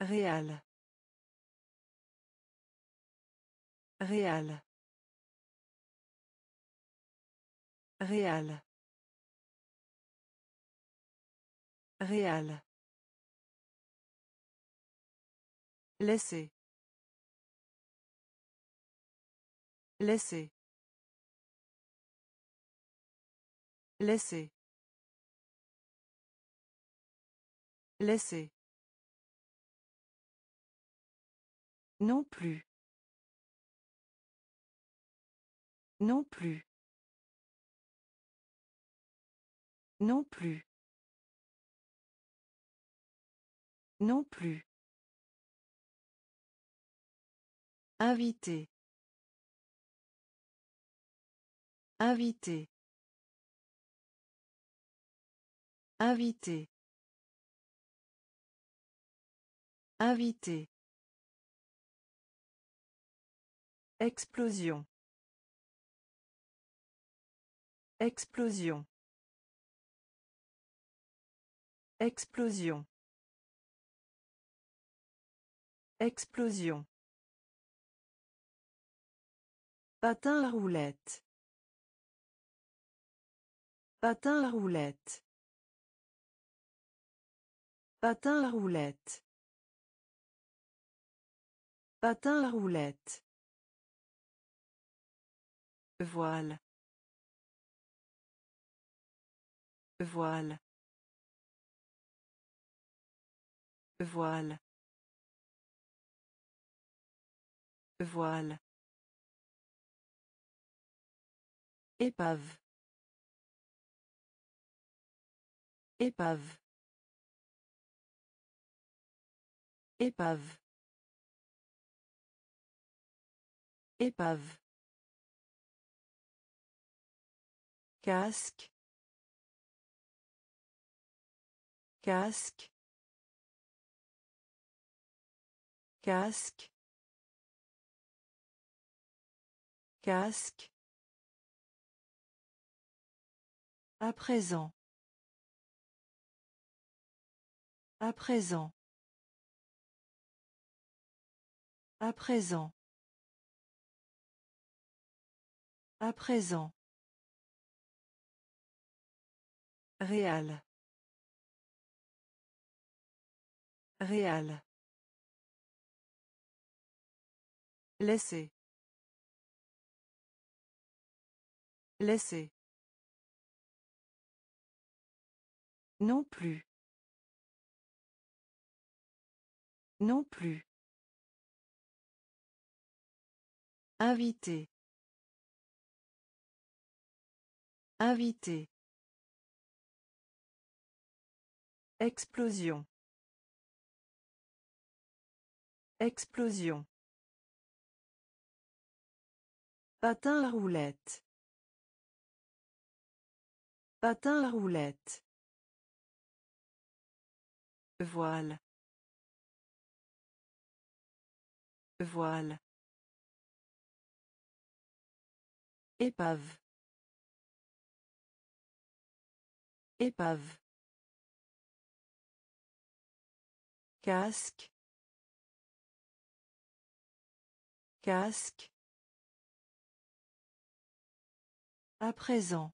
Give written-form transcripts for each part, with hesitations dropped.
Réal. Réal. Réal. Réal. Laisser. Laisser. Laisser. Laisser. Non plus. Non plus. Non plus. Non plus. Invité. Invité. Invité. Invité. Explosion. Explosion. Explosion. Explosion. Patin à roulette. Patin à roulette. Patin à roulette. Patin à roulette. Voile. Voile. Voile. Voile. Épave. Épave. Épave. Épave. Casque. Casque. Casque. Casque. À présent. À présent. À présent. À présent. Réal. Réal. Laisser. Laisser. Non plus. Non plus. Invité. Invité. Explosion. Explosion. Patin à roulette. Patin à roulette. Voile. Voile. Épave. Épave. Casque. Casque. À présent.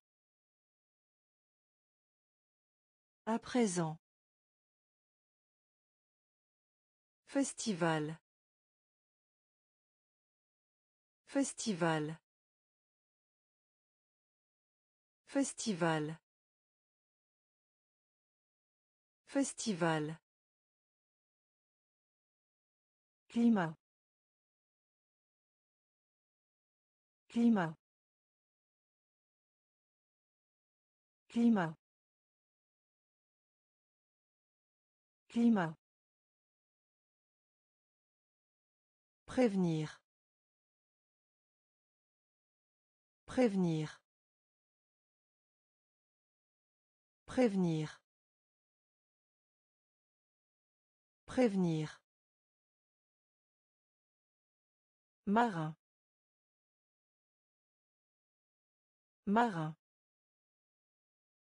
À présent. Festival. Festival. Festival. Festival. Climat. Climat. Climat. Climat. Prévenir. Prévenir. Prévenir. Prévenir. Marin. Marin.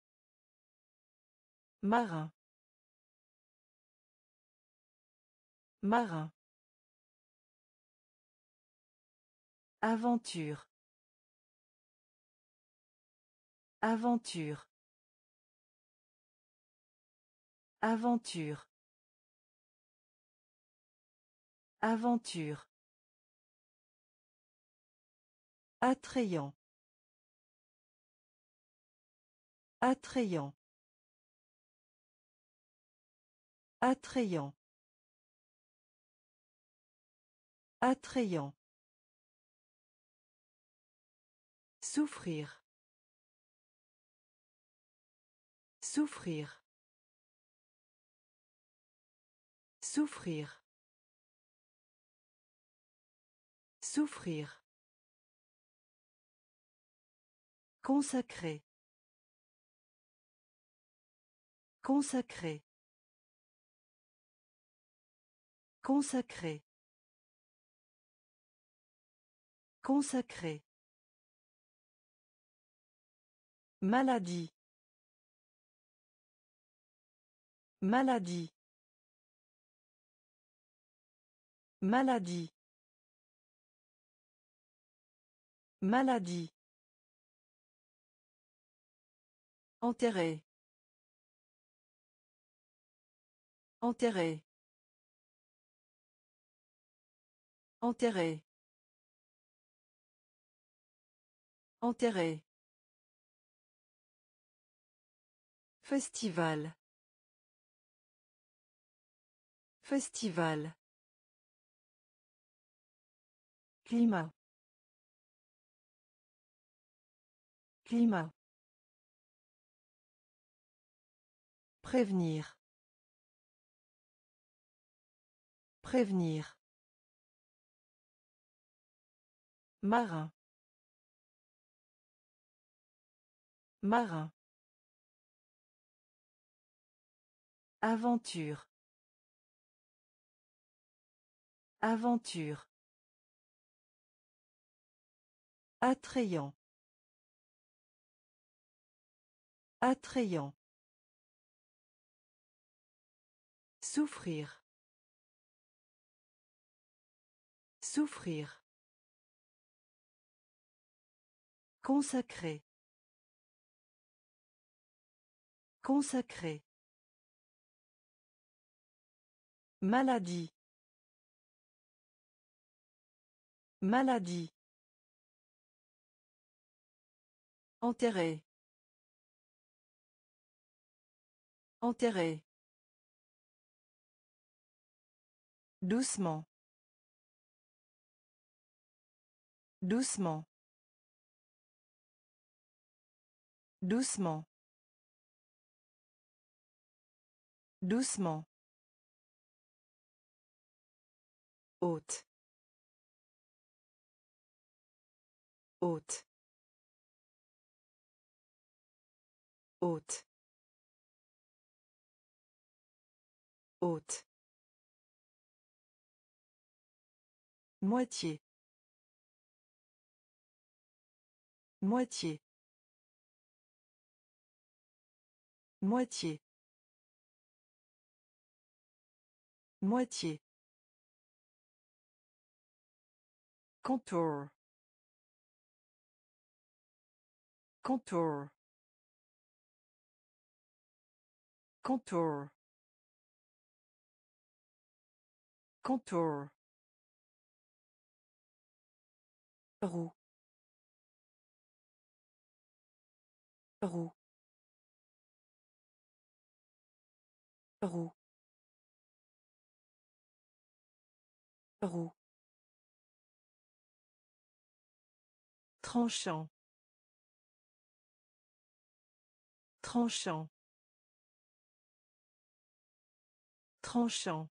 Marin. Marin. Aventure. Aventure. Aventure. Aventure. Attrayant. Attrayant. Attrayant. Attrayant. Souffrir. Souffrir. Souffrir. Souffrir. Consacré. Consacré. Consacré. Consacré. Maladie. Maladie. Maladie. Maladie. Enterré. Enterré. Enterré. Enterré. Festival. Festival. Climat. Climat. Prévenir. Prévenir. Marin. Marin. Aventure. Aventure. Attrayant. Attrayant. Souffrir. Souffrir. Consacré. Consacré. Maladie. Maladie. Enterré. Enterré. Doucement. Doucement. Doucement. Doucement. Haute. Haute. Haute. Haute. Moitié. Moitié. Moitié. Moitié. Contour. Contour. Contour. Contour. Roue. Roue. Roue. Roue. Tranchant. Tranchant. Tranchant.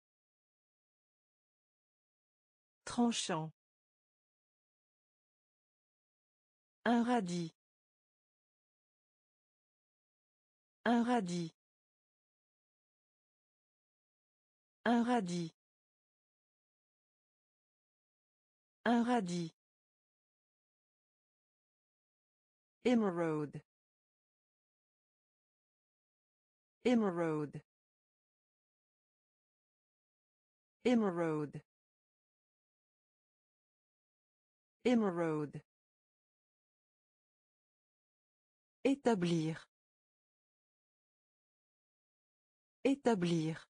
Tranchant. Un radis. Un radis. Un radis. Un radis. Émeraude. Émeraude. Émeraude. Émeraude. Établir. Établir.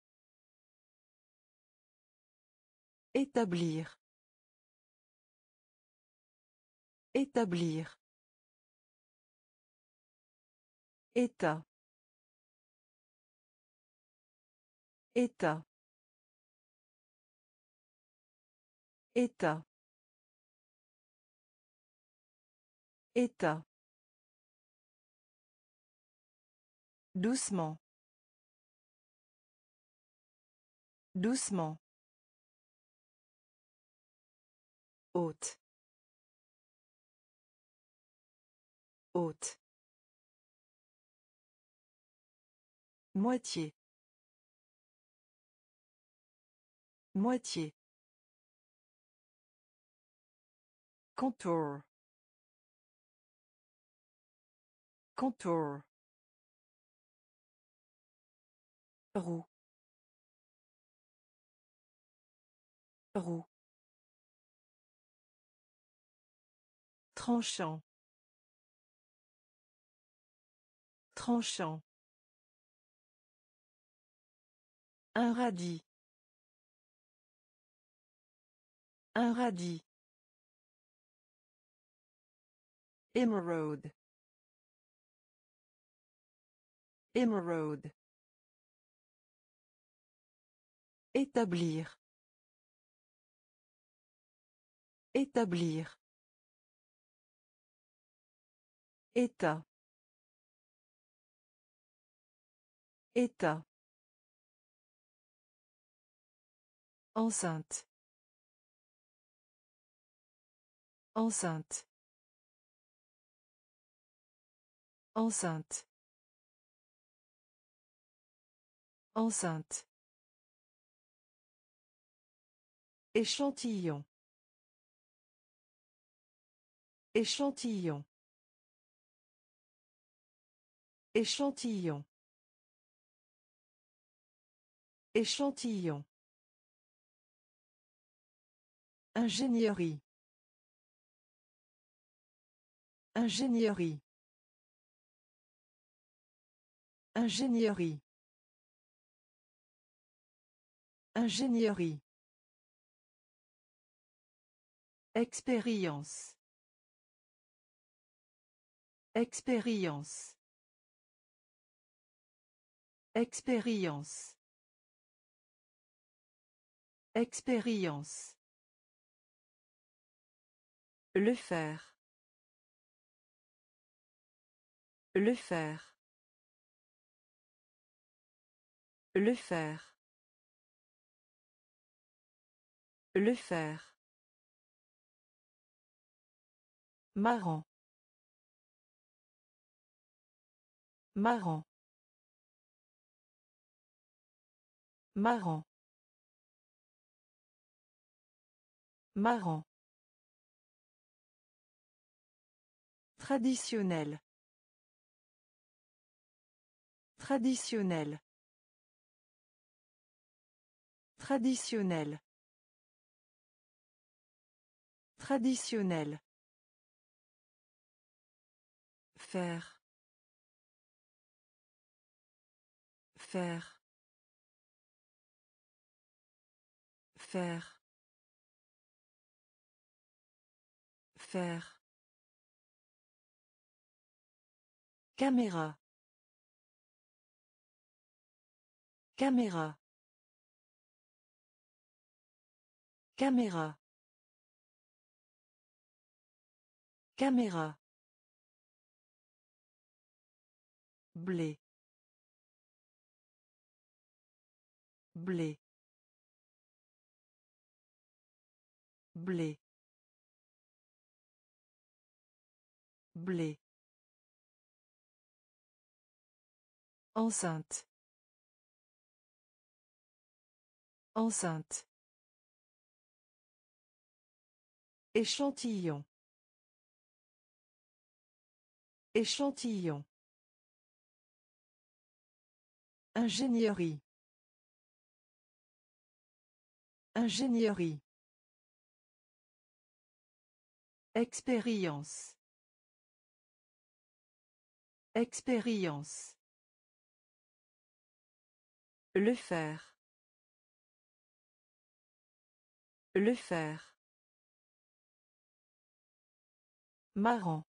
Établir. Établir. État. État. État. État. Doucement. Doucement. Haute. Haute. Moitié. Moitié. Contour. Contour. Roue. Roue. Tranchant. Tranchant. Un radis. Un radis. Émeraude. Émeraude. Établir. Établir. État. État. Enceinte. Enceinte. Enceinte. Enceinte. Échantillon. Échantillon. Échantillon. Échantillon. Ingénierie. Ingénierie. Ingénierie. Ingénierie. Expérience. Expérience. Expérience. Expérience. Le faire. Le faire. Le faire. Le faire. Marrant. Marrant. Marrant. Marrant. Traditionnel. Traditionnel. Traditionnel. Traditionnel. Faire. Faire. Faire. Faire. Caméra. Caméra. Caméra. Caméra. Blé. Blé. Blé. Blé. Enceinte. Enceinte. Échantillon. Échantillon. Ingénierie. Ingénierie. Expérience. Expérience. Le faire. Le faire. Marrant.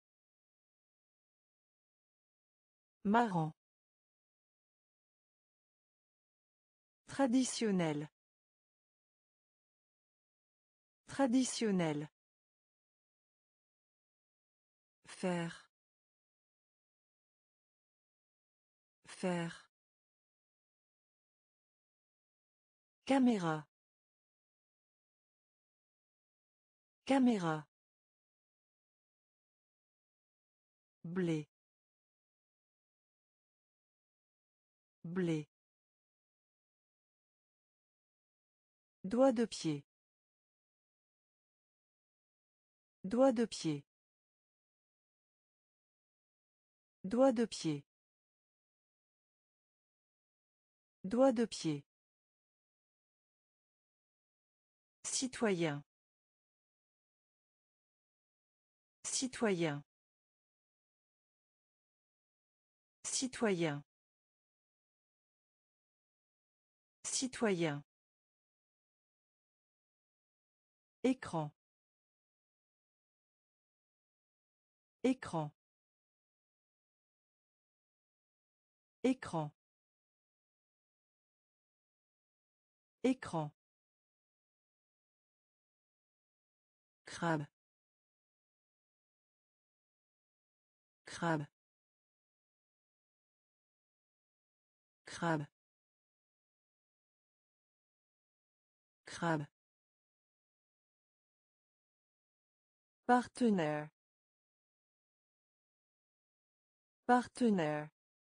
Marrant. Traditionnel. Traditionnel. Faire. Faire. Caméra. Caméra. Blé. Blé. Doigt de pied. Doigt de pied. Doigt de pied. Doigt de pied. Citoyen. Citoyen. Citoyen. Citoyen. Écran. Écran. Écran. Écran. Crabe. Crabe. Crabe. Crabe. Partenaire. Partenaire.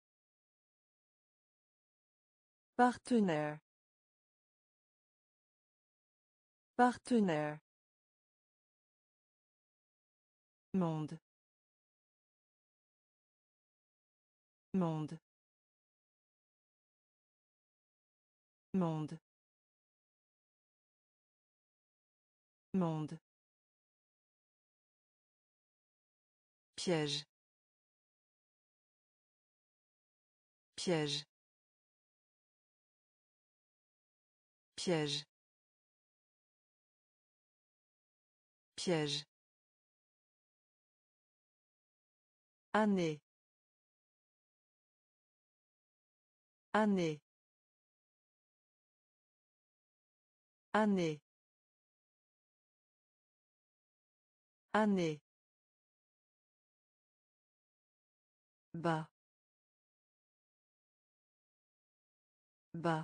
Partenaire. Partenaire. Monde. Monde. Monde. Monde. Piège. Piège. Piège. Piège. Année. Année. Année. Année. Bas. Bas.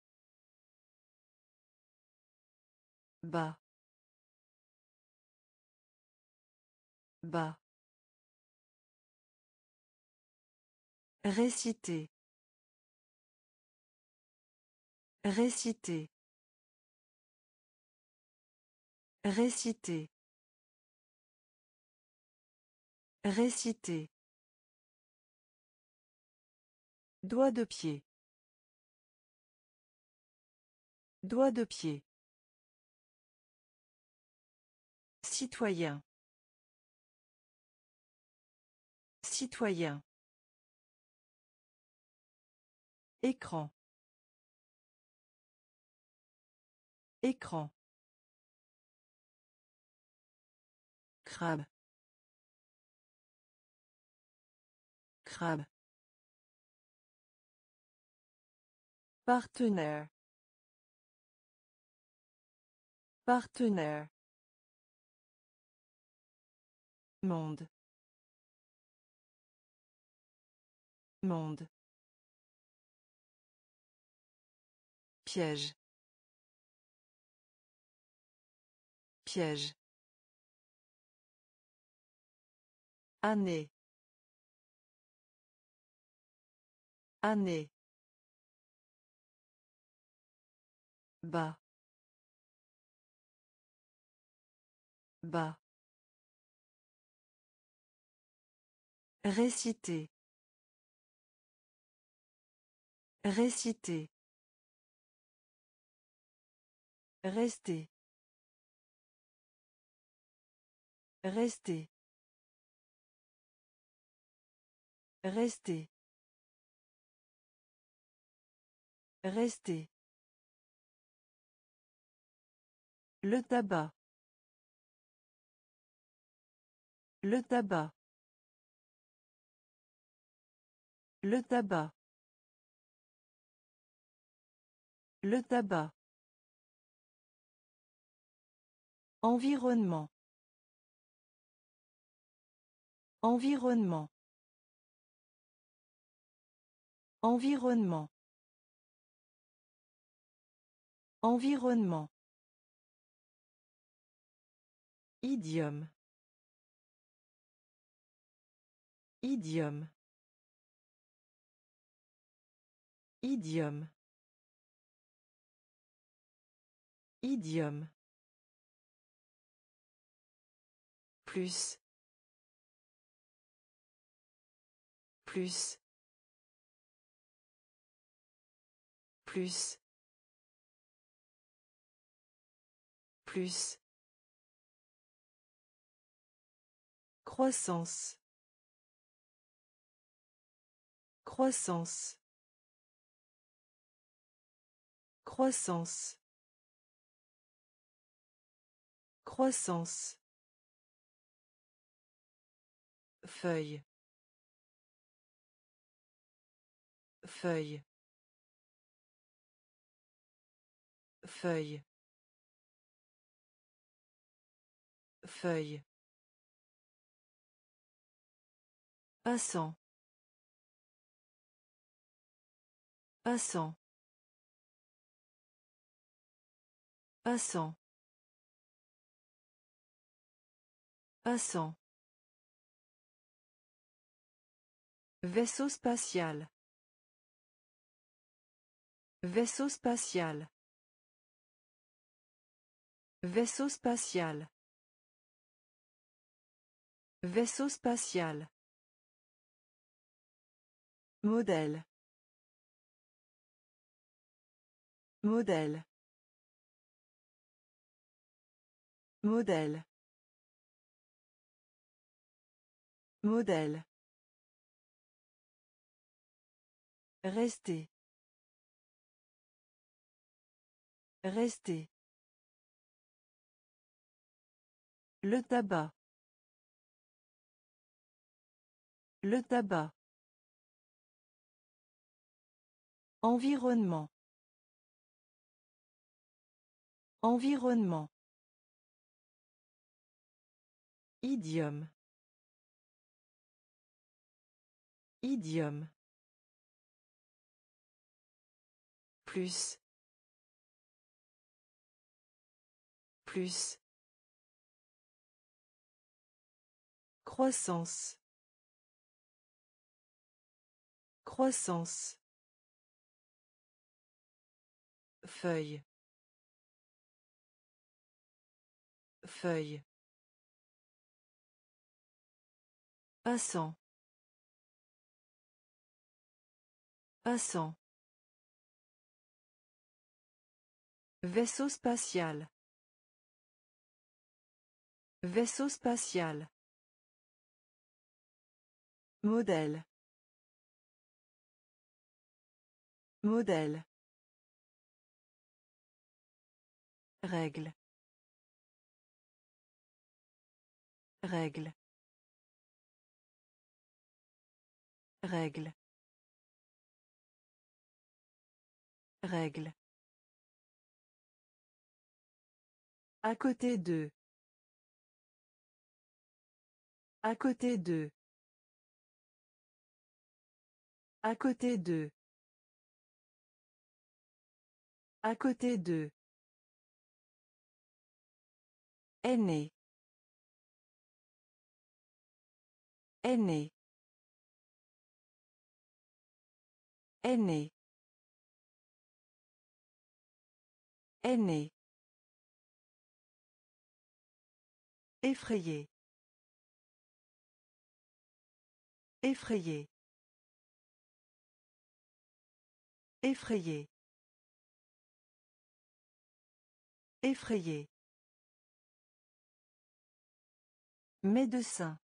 Bas. Bas. Réciter. Réciter. Réciter. Réciter. Doigt de pied. Doigt de pied. Citoyen. Citoyen. Écran. Écran. Crabe. Crabe. Partenaire. Partenaire. Monde. Monde. Piège. Piège. Année. Année. Bas. Bas. Réciter. Réciter. Rester. Rester. Rester. Rester. Le tabac. Le tabac. Le tabac. Le tabac. Environnement. Environnement. Environnement. Environnement. Idiome. Idiome. Idiome. Idiome. Plus. Plus. Plus. Plus. Croissance. Croissance. Croissance. Croissance. Feuille. Feuille. Feuille. Feuille. Passant. Passant. Passant. Passant. Vaisseau spatial. Vaisseau spatial. Vaisseau spatial. Vaisseau spatial. Modèle. Modèle. Modèle. Modèle. Rester. Rester. Le tabac. Le tabac. Environnement. Environnement. Idiome. Idiome. Plus. Plus. Croissance. Croissance. Feuille. Feuille. Passant. Passant. Vaisseau spatial. Vaisseau spatial. Modèle. Modèle. Règle. Règle. Règle. Règle. À côté d'eux. À côté d'eux. À côté d'eux. À côté d'eux. Aîné. Aîné. Aîné. Aîné. Effrayé. Effrayé. Effrayé. Effrayé. Médecin.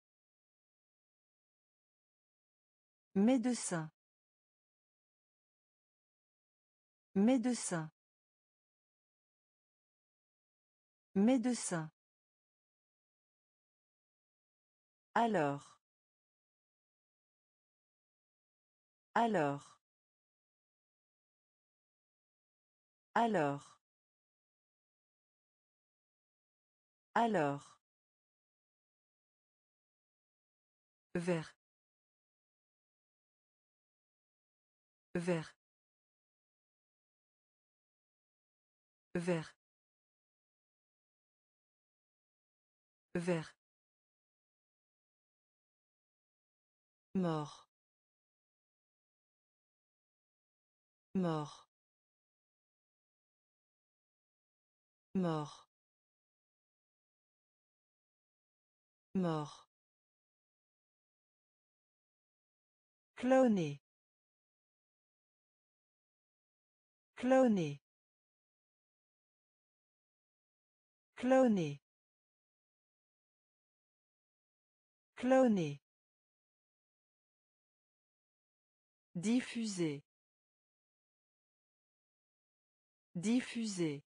Médecin. Médecin. Médecin. Alors. Alors. Alors. Alors. Vert. Vert. Vert. Vert. Mort. Mort. Mort. Mort. Cloner. Cloner. Cloner. Cloner. Diffuser. Diffuser.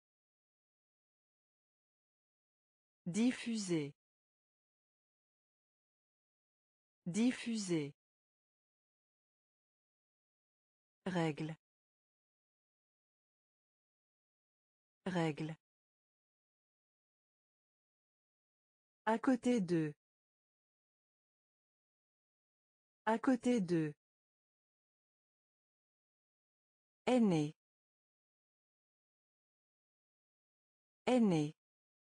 Diffuser. Diffuser. Règle. Règle. À côté d'eux. À côté d'eux. Aîné. Aîné.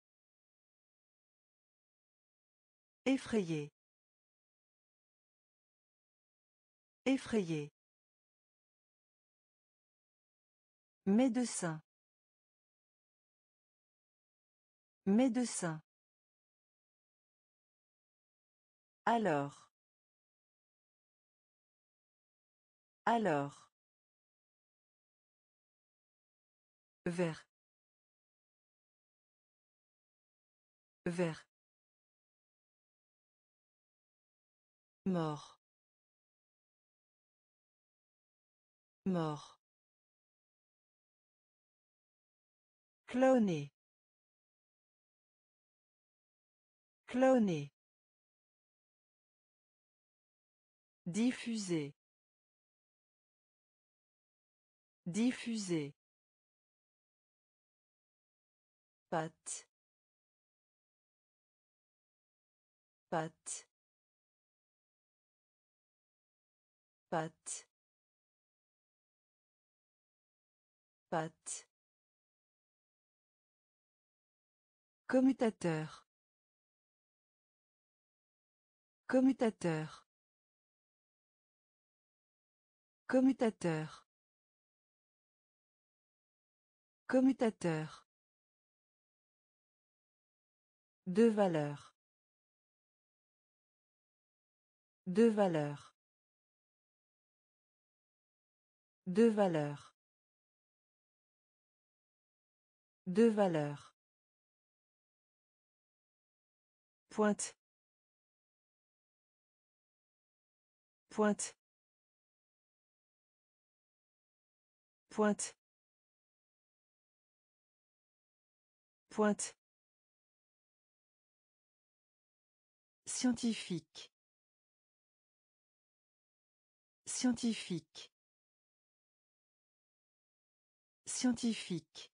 Effrayé. Effrayé. Médecin. Médecin. Alors. Alors. Vert. Vert. Mort. Mort. Cloner. Cloner. Diffuser. Diffuser. Pâte. Pâte. Pâte. Pâte. Commutateur. Commutateur. Commutateur. Commutateur. Deux valeurs. Deux valeurs. Deux valeurs. Deux valeurs. Pointe. Pointe. Pointe. Pointe. Scientifique. Scientifique. Scientifique.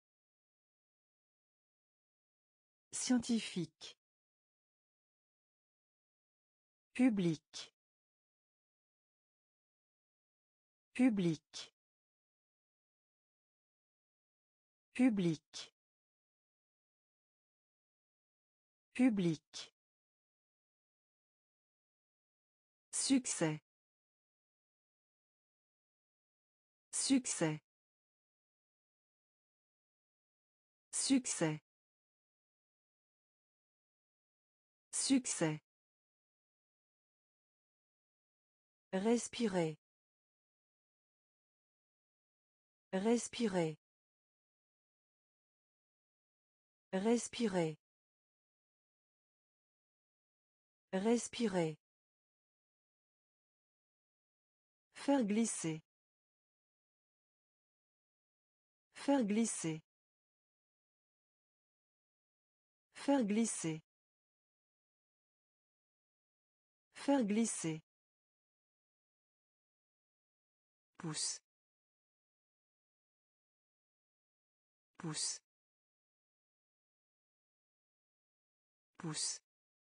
Scientifique. Public. Public. Public. Public. Succès. Succès. Succès. Succès. Respirer. Respirer. Respirer. Respirer. Faire glisser. Faire glisser. Faire glisser. Faire glisser. Pousse. Pousse. Pousse.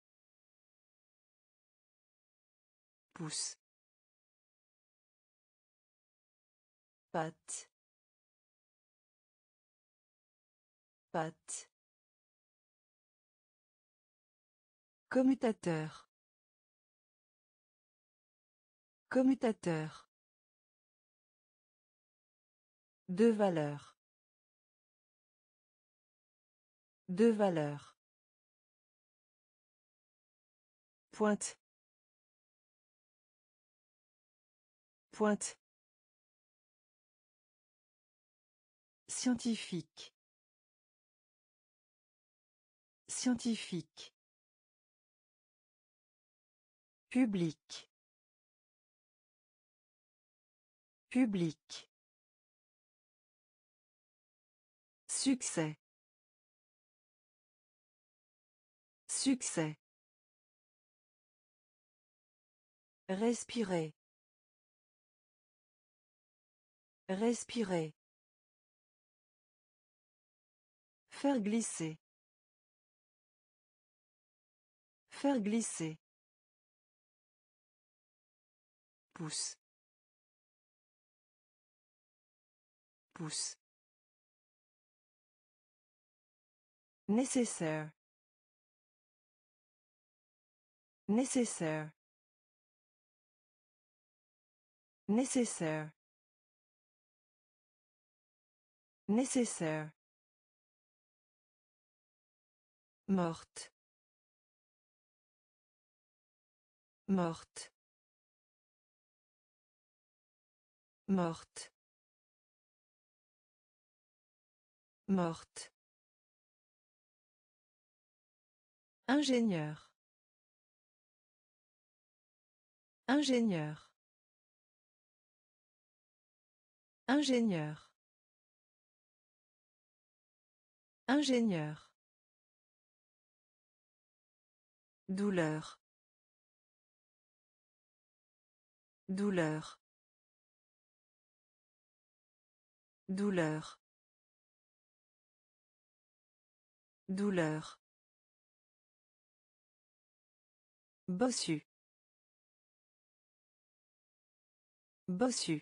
Pousse. Pâte. Pâte. Commutateur. Commutateur. Deux valeurs. Deux valeurs. Pointe. Pointe. Scientifique. Scientifique. Public. Public. Succès. Succès. Respirer. Respirer. Faire glisser. Faire glisser. Pousse. Pousse. Nécessaire. Nécessaire. Nécessaire. Nécessaire. Morte. Morte. Morte. Morte. Ingénieur. Ingénieur. Ingénieur. Ingénieur. Douleur. Douleur. Douleur. Douleur. Bossu. Bossu.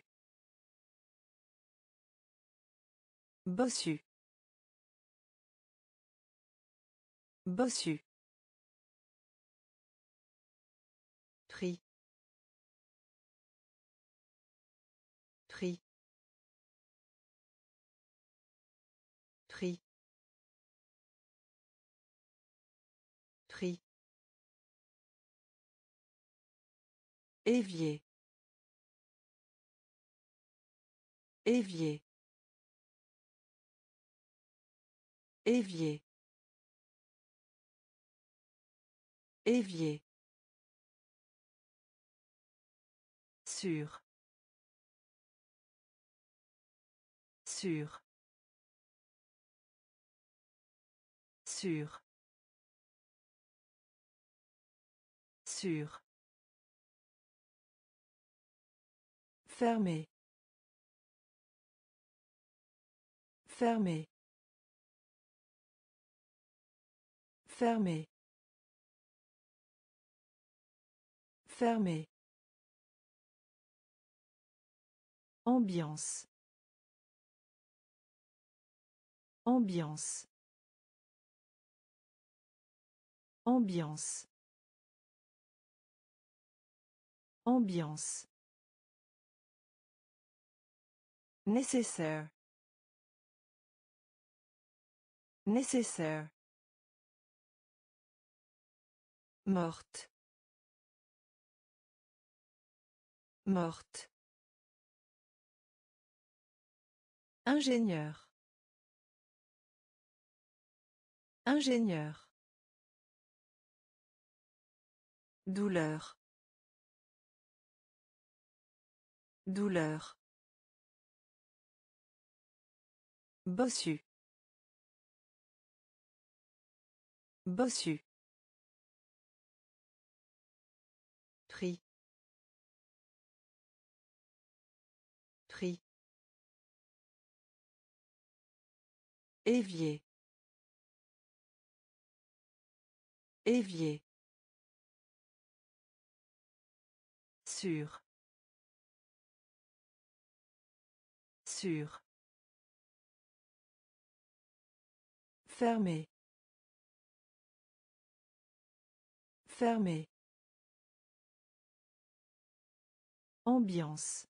Bossu. Bossu. Prix. Prix. Prix. Prix. Évier. Évier. Évier. Évier. Sûr. Sûr. Sûr. Sûr. Fermé. Fermé. Fermé. Fermé. Ambiance. Ambiance. Ambiance. Ambiance. Nécessaire. Nécessaire. Morte. Morte. Ingénieur. Ingénieur. Douleur. Douleur. Bossu. Bossu. Prix. Prix. Évier. Évier. Sûr. Sûr. Fermé. Fermé. Ambiance.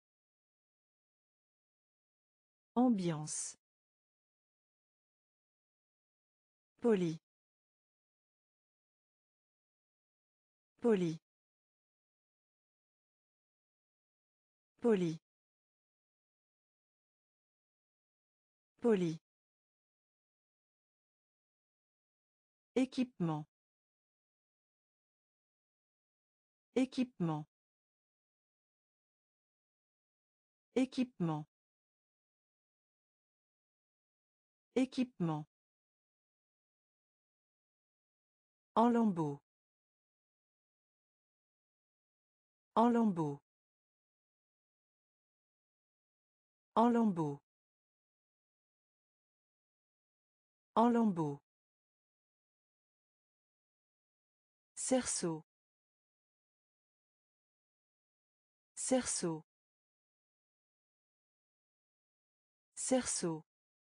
Ambiance. Poli. Poli. Poli. Poli. Équipement. Équipement. Équipement. Équipement. En lambeaux. En lambeaux. En lambeaux. En lambeaux. Cerceau. Cerceau. Cerceau.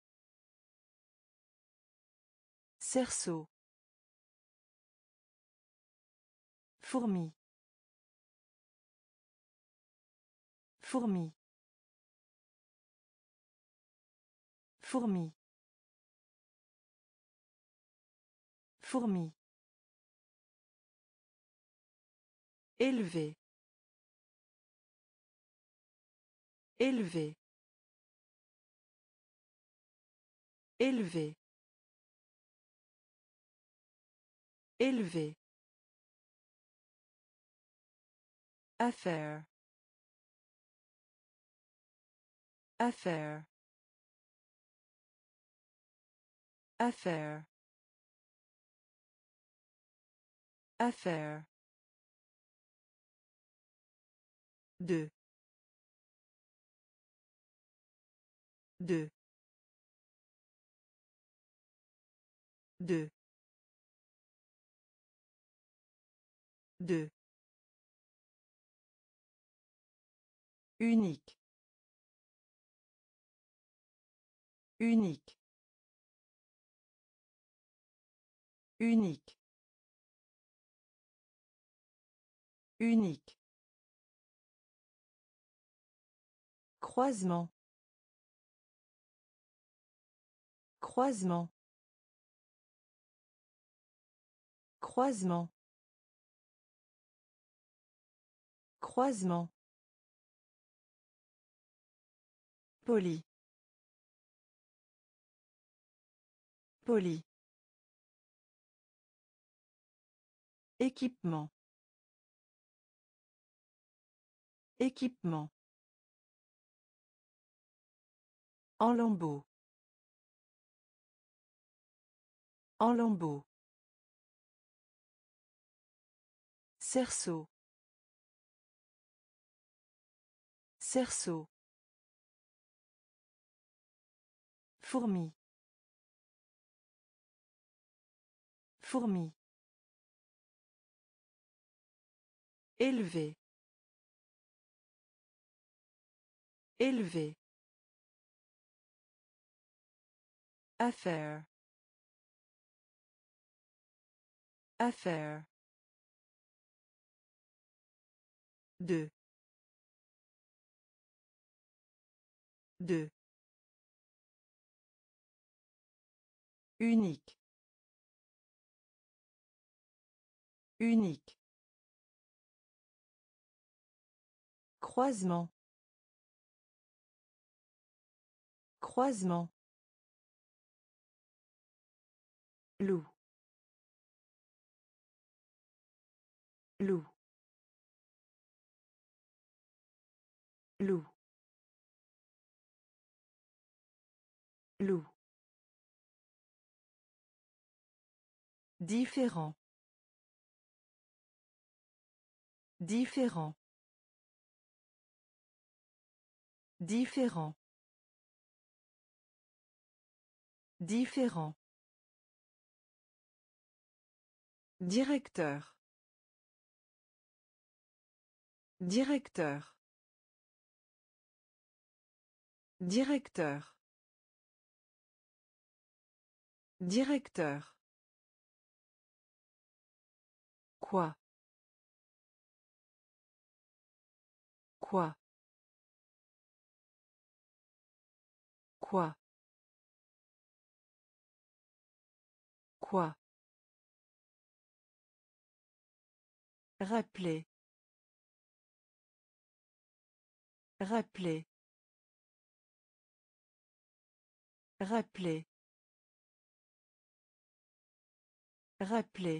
Cerceau. Fourmi. Fourmi. Fourmi. Fourmi. Élevé. Élevé. Élevé. Élevé. Affaire. Affaire. Affaire. Affaire. Deux. Deux. Deux. Deux. Unique. Unique. Unique. Unique. Croisement. Croisement. Croisement. Croisement. Poli. Poli. Équipement. Équipement. En lambeaux. En lambeaux. Cerceau. Cerceau. Fourmi. Fourmi. Élevé. Élevé. Affaire. Affaire. Deux. Deux. Unique. Unique. Croisement. Croisement. loup, loup, loup, loup. Différent. Différent. Différent. Différent. Directeur. Directeur. Directeur. Directeur. Quoi? Quoi? Quoi? Quoi? Rappeler. Rappeler. Rappeler. Rappeler.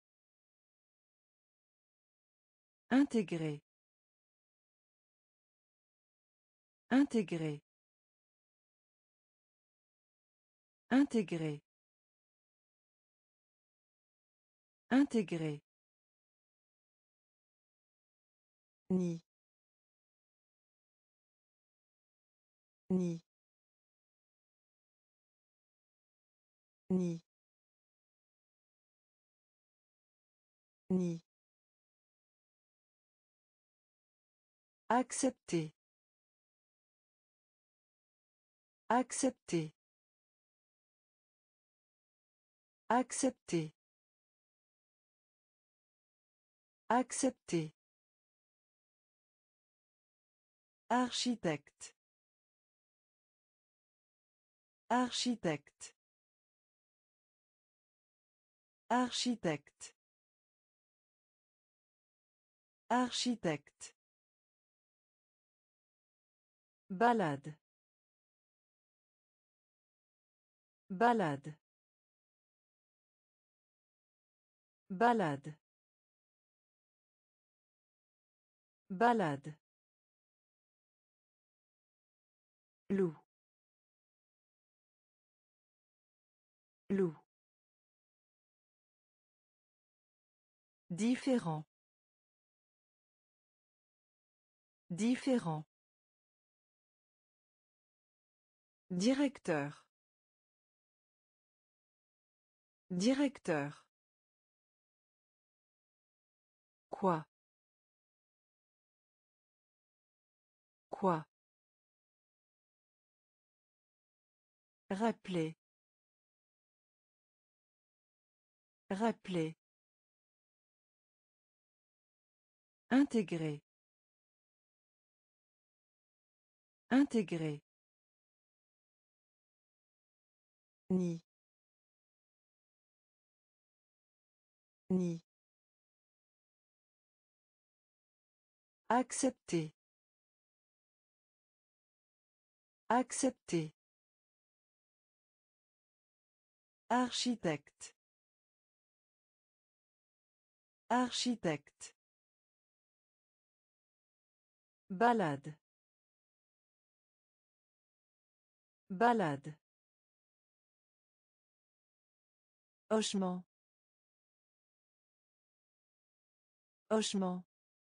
Intégrer. Intégrer. Intégrer. Intégrer. Ni. Ni. Ni. Ni. Accepter. Accepter. Accepter. Accepter. Architecte. Architecte. Architecte. Architecte. Balade. Balade. Balade. Balade. Loup. Loup. Différent. Différent. Directeur. Directeur. Quoi? Quoi? Rappeler. Rappeler. Intégrer. Intégrer. Ni. Ni. Accepter. Accepter. Architecte. Architecte. Balade. Balade. Hochement. Hochement.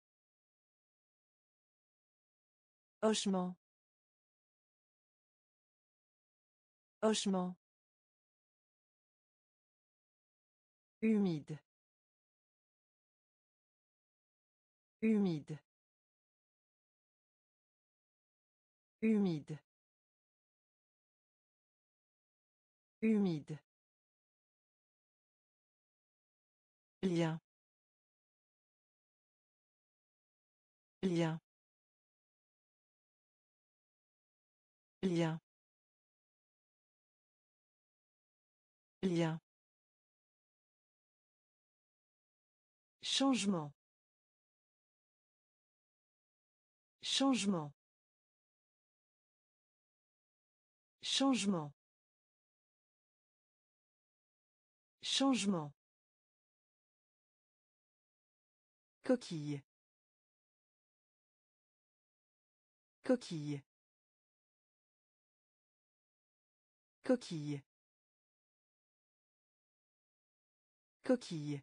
Hochement. Hochement. Humide. Humide. Humide. Humide. Lien. Lien. Lien. Lien. Changement. Changement. Changement. Changement. Coquille. Coquille. Coquille. Coquille.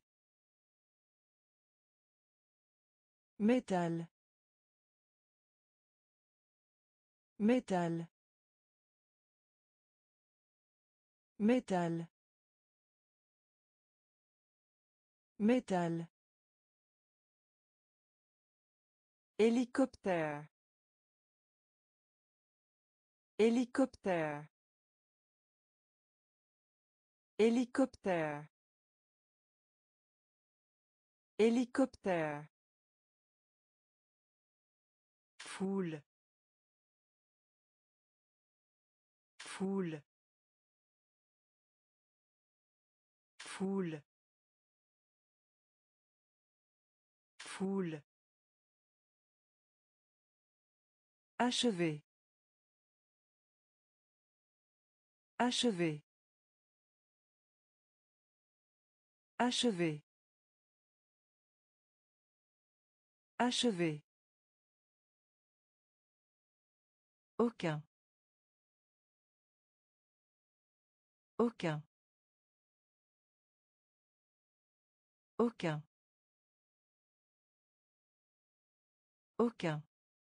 Métal. Métal. Métal. Métal. Hélicoptère. Hélicoptère. Hélicoptère. Hélicoptère. Foule. Foule. Foule. Foule. Achever. Achever. Achever. Achever. Aucun. Aucun. Aucun. Aucun.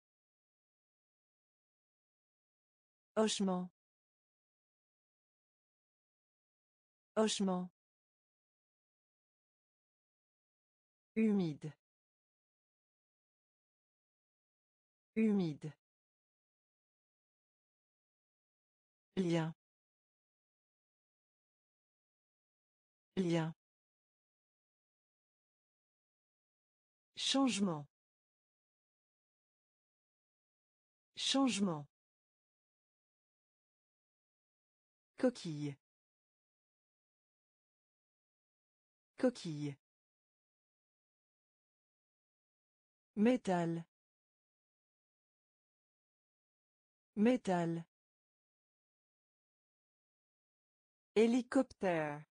Hochement. Hochement. Humide. Humide. Lien. Lien. Changement. Changement. Coquille. Coquille. Métal. Métal. Hélicoptère.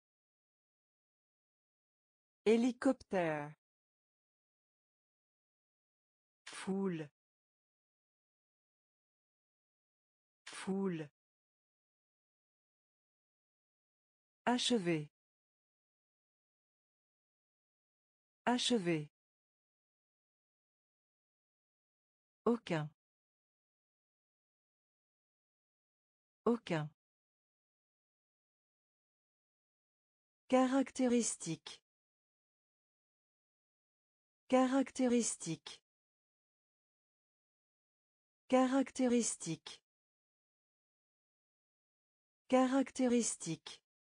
Hélicoptère. Foule. Foule. Achever. Achever. Aucun. Aucun. Caractéristique. Caractéristique. Caractéristique. Caractéristique.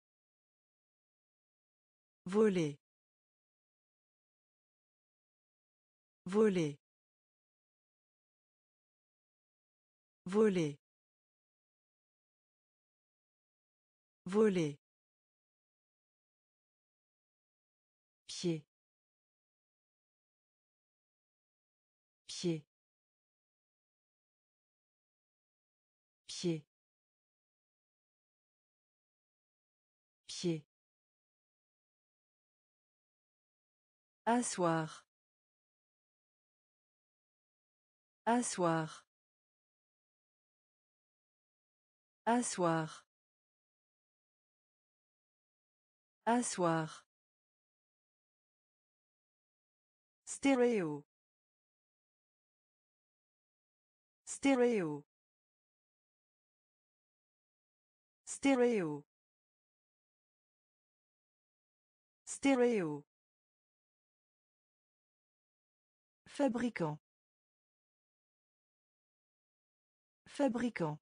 Voler. Voler. Voler. Voler. Pied. Pied. Pied. Pied. Asseoir. Asseoir. Asseoir. Asseoir. Stéréo. Stéréo. Stéréo. Stéréo. Fabricant. Fabricant.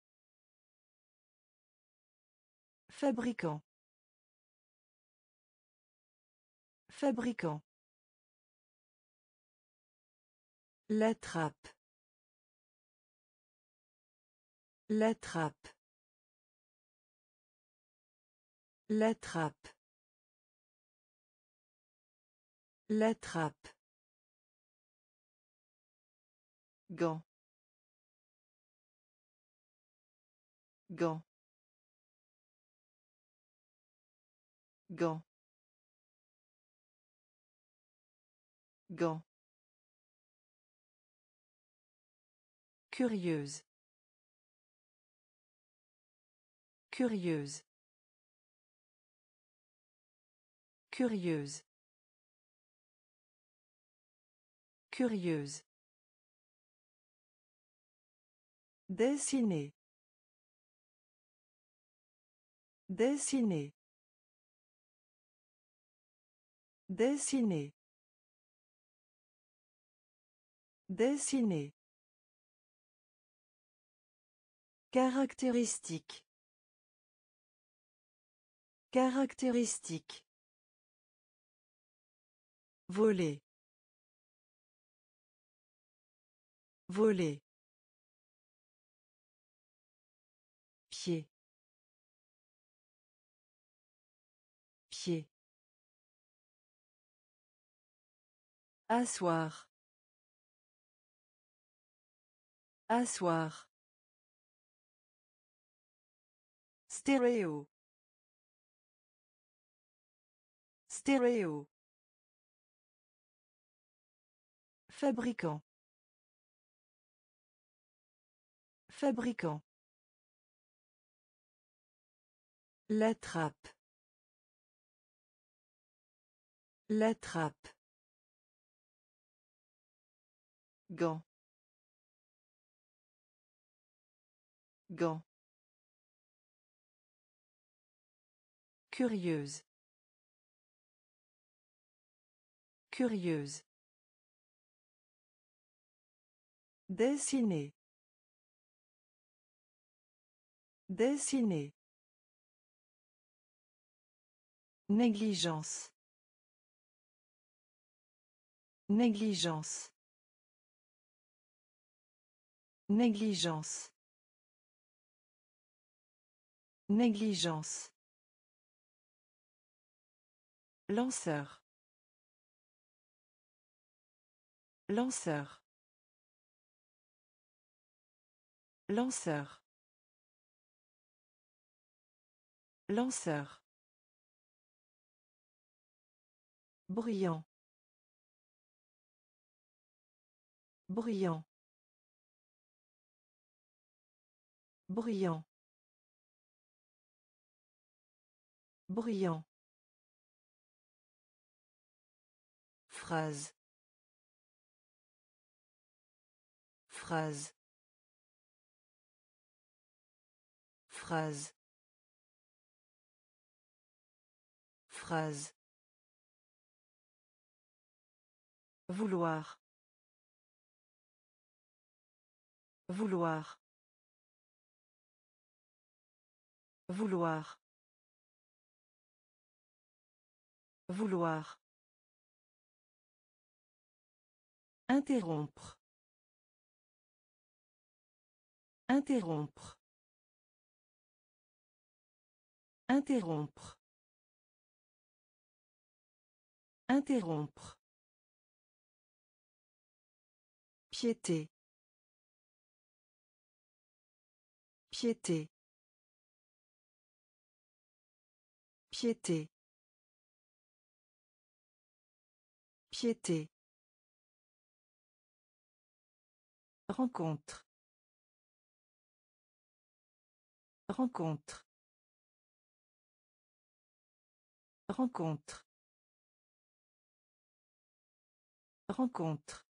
Fabricant. Fabricant. La trappe. La trappe. La trappe. La trappe. Gant. Gant. Gant. Gant. Curieuse. Curieuse. Curieuse. Curieuse. Dessiner. Dessiner. Dessiner. Dessiner. Caractéristique. Caractéristique. Voler. Voler. Pied. Pied. Asseoir. Asseoir. Stéréo. Stéréo. Fabricant. Fabricant. La trappe. La trappe. Gant. Gant. Curieuse. Curieuse. Dessiner. Dessiner. Négligence. Négligence. Négligence. Négligence. Lanceur. Lanceur. Lanceur. Lanceur. Bruyant. Bruyant. Bruyant. Bruyant. Phrase. Phrase. Phrase. Phrase. Vouloir. Vouloir. Vouloir. Vouloir. Interrompre. Interrompre. Interrompre. Interrompre. Piété. Piété. Piété. Piété. Rencontre. Rencontre. Rencontre. Rencontre.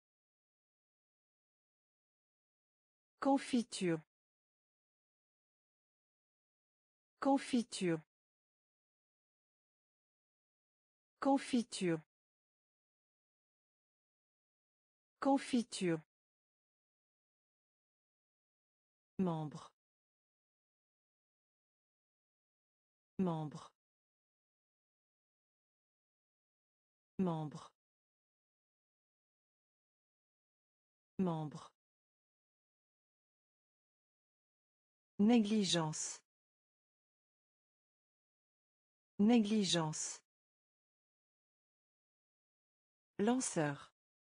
Confiture. Confiture. Confiture. Confiture. Membre. Membre. Membre. Membre. Négligence. Négligence. Lanceur.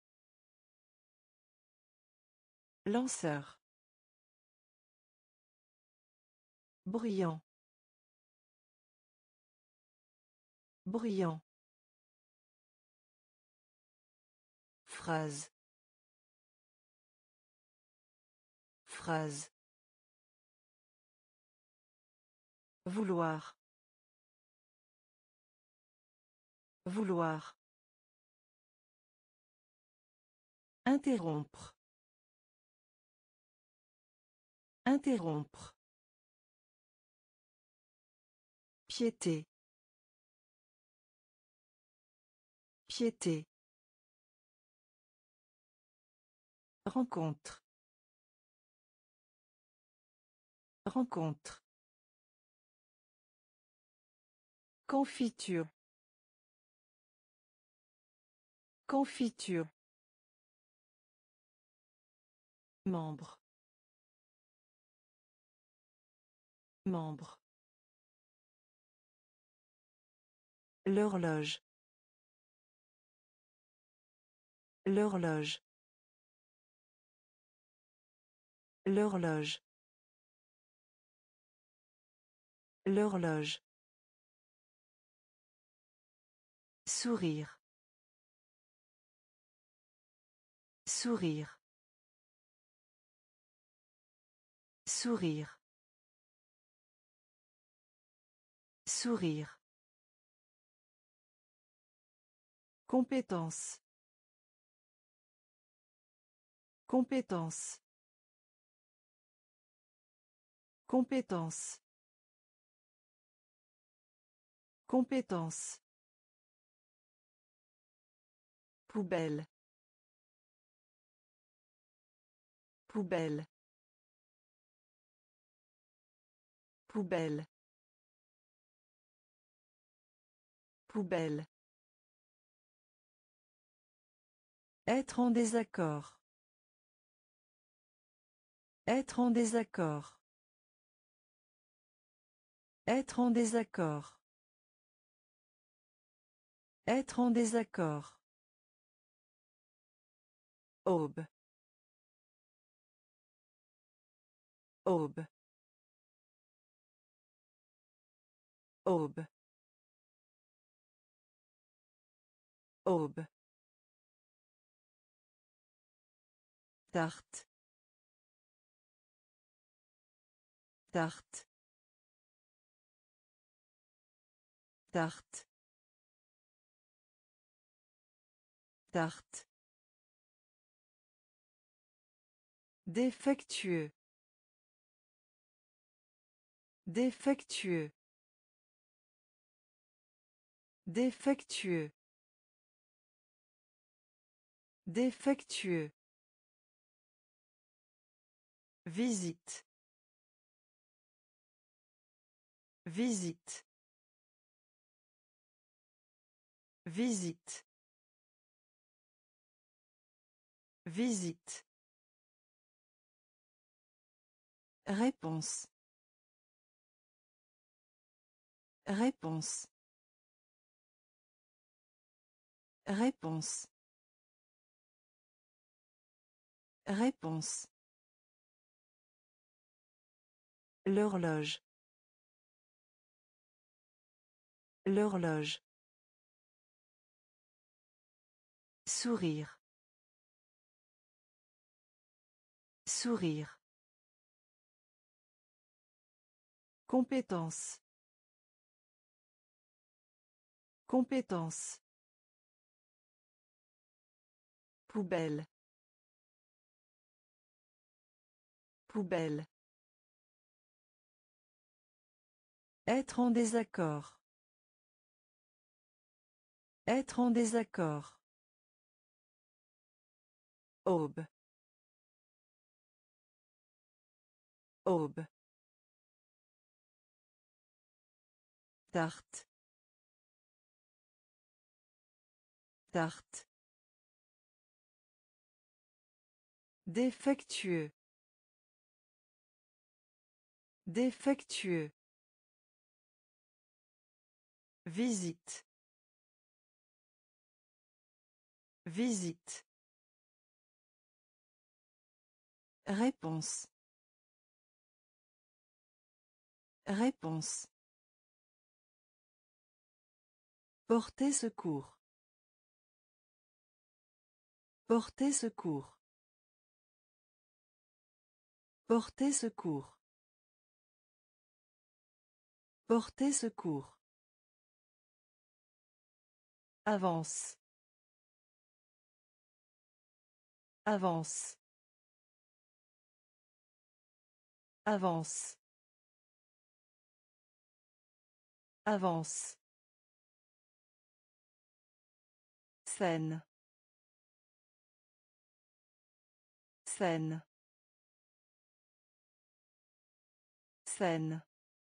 Lanceur. Bruyant. Bruyant. Phrase. Phrase. Vouloir. Vouloir. Interrompre. Interrompre. Piété. Piété. Rencontre. Rencontre. Confiture. Confiture. Membre. Membre. L'horloge. L'horloge. L'horloge. L'horloge. Sourire. Sourire. Sourire. Sourire. Compétence. Compétence. Compétence. Compétence. Poubelle. Poubelle. Poubelle. Poubelle. Être en désaccord. Être en désaccord. Être en désaccord. Être en désaccord. Aube. Aube. Aube. Aube. Tarte. Tarte. Tarte. Tarte. Défectueux. Défectueux. Défectueux. Défectueux. Visite. Visite. Visite. Visite. Réponse. Réponse. Réponse. Réponse. L'horloge. L'horloge. Sourire. Sourire. Compétence. Compétence. Poubelle. Poubelle. Être en désaccord. Être en désaccord. Aube. Aube. Tarte. Tarte. Défectueux. Défectueux. Visite. Visite. Réponse. Réponse. Porter secours. Porter secours. Porter secours. Porter secours. Avance. Avance. Avance. Avance. Scène. Scène. Scène.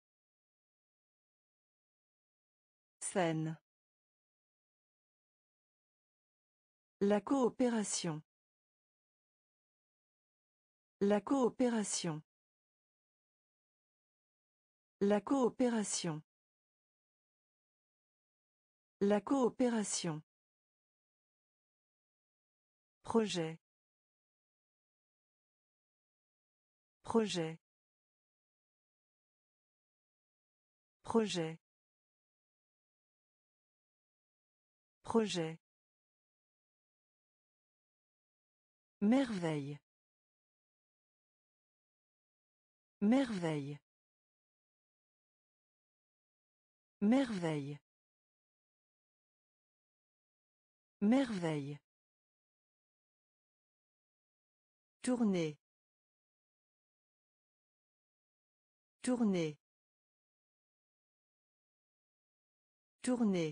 Scène. La coopération. La coopération. La coopération. La coopération. Projet. Projet. Projet. Projet. Merveille. Merveille. Merveille. Merveille. Tourner. Tourner. Tourner.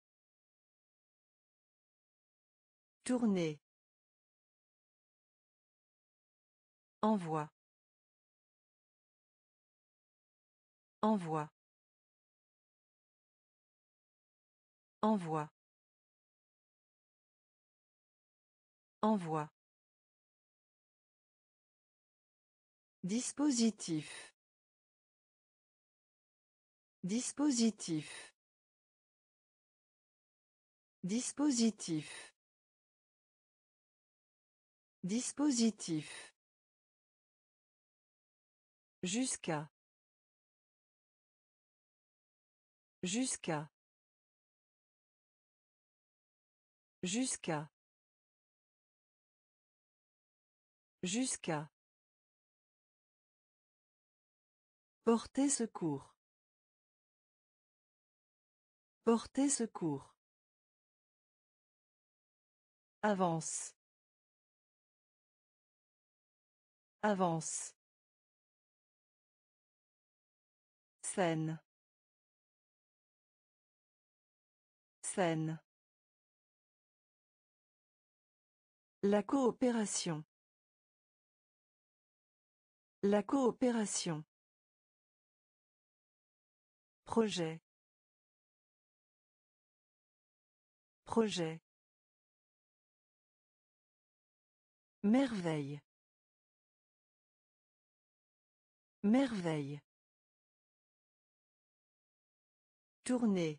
Tourner. Envoi. Envoi. Envoi. Envoi. Dispositif. Dispositif. Dispositif. Dispositif. Jusqu'à. Jusqu'à. Jusqu'à. Jusqu'à. Porter secours. Porter secours. Avance. Avance. Scène. Scène. La coopération. La coopération. Projet. Projet. Merveille. Merveille. Tourner.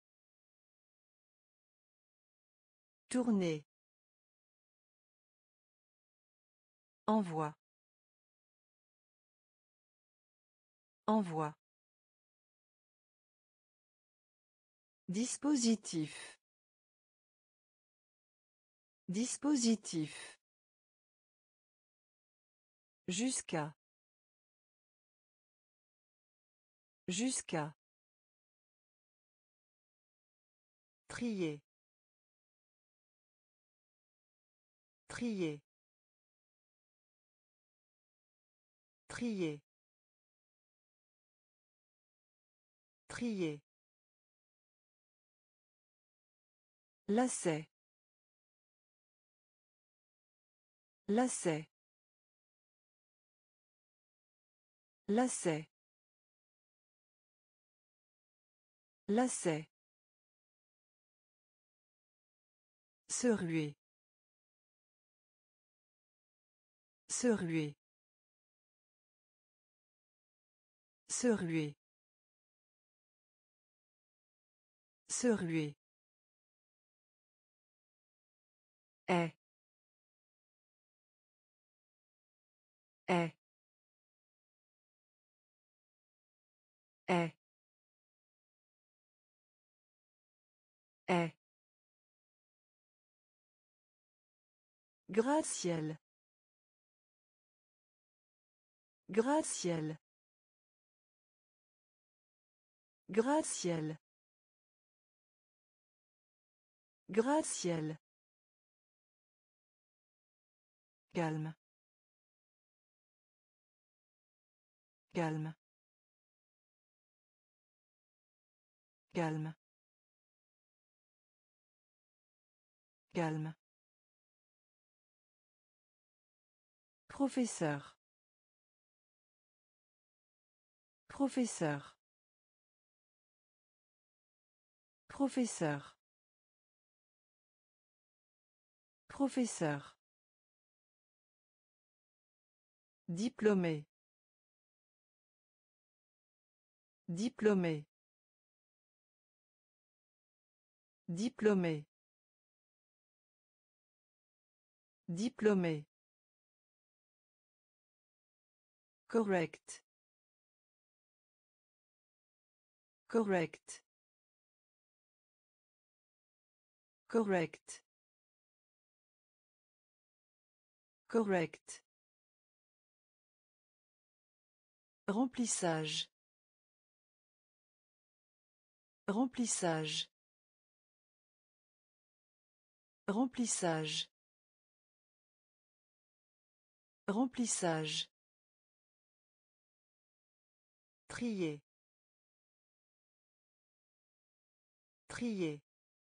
Tourner. Envoi. Envoi. Dispositif. Dispositif. Jusqu'à. Jusqu'à. Trier. Trier. Trier. Trier. Lacet. Lacet. Lacet. Lacet. Se ruer. Se ruer. Se ruer. Se ruer. Est. Est. Est. Est. Gratte-ciel. Gratte-ciel. Gratte-ciel. Gratte-ciel. Calme. Calme. Calme. Calme. Professeur. Professeur. Professeur. Professeur. Diplômé. Diplômé. Diplômé. Diplômé. Correct. Correct. Correct. Correct. Remplissage. Remplissage. Remplissage. Remplissage. Trier. Trier.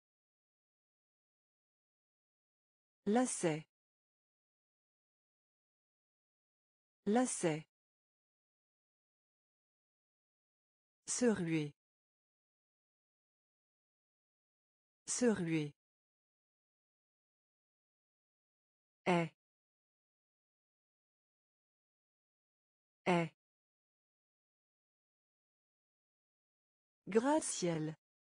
Lacet. Lacet. Se ruer. Se ruer. Est. Est. Gratte-ciel.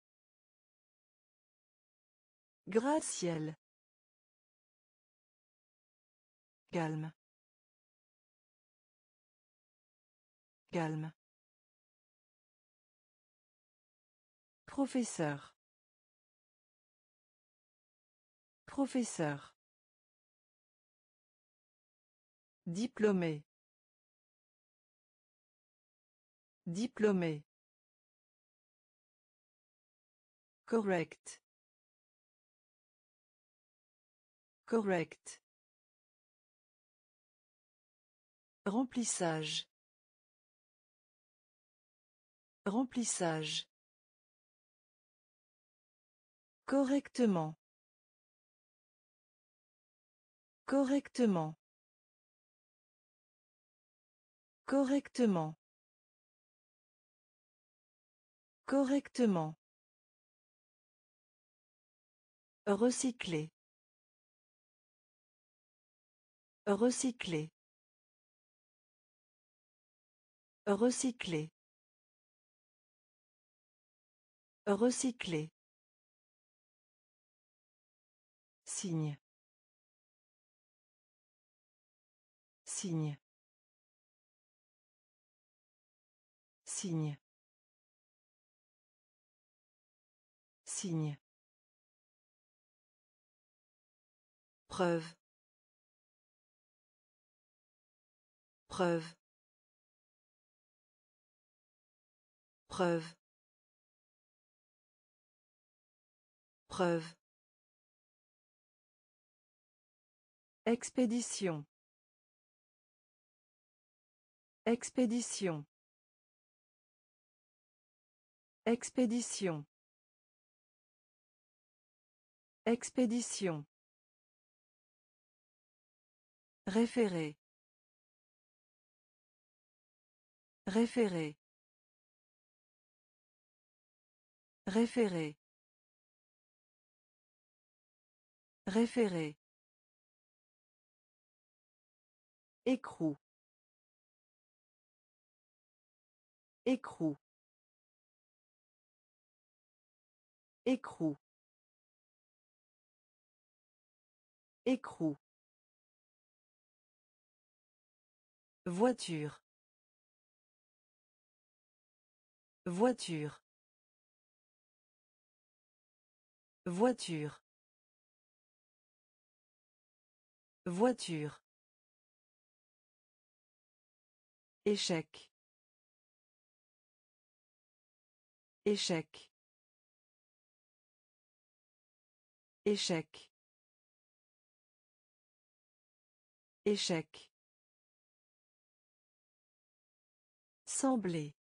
Gratte-ciel. Calme. Calme. Professeur. Professeur. Diplômé. Diplômé. Correct. Correct. Remplissage. Remplissage. Correctement. Correctement. Correctement. Correctement. Recycler. Recycler. Recycler. Recycler. Signe. Signe. Signe. Signe. Preuve. Preuve. Preuve. Preuve. Expédition. Expédition. Expédition. Expédition. Référer. Référer. Référer. Référer. Écrou. Écrou. Écrou. Écrou. Voiture. Voiture. Voiture. Voiture. Échec. Échec. Échec. Échec. Sembler.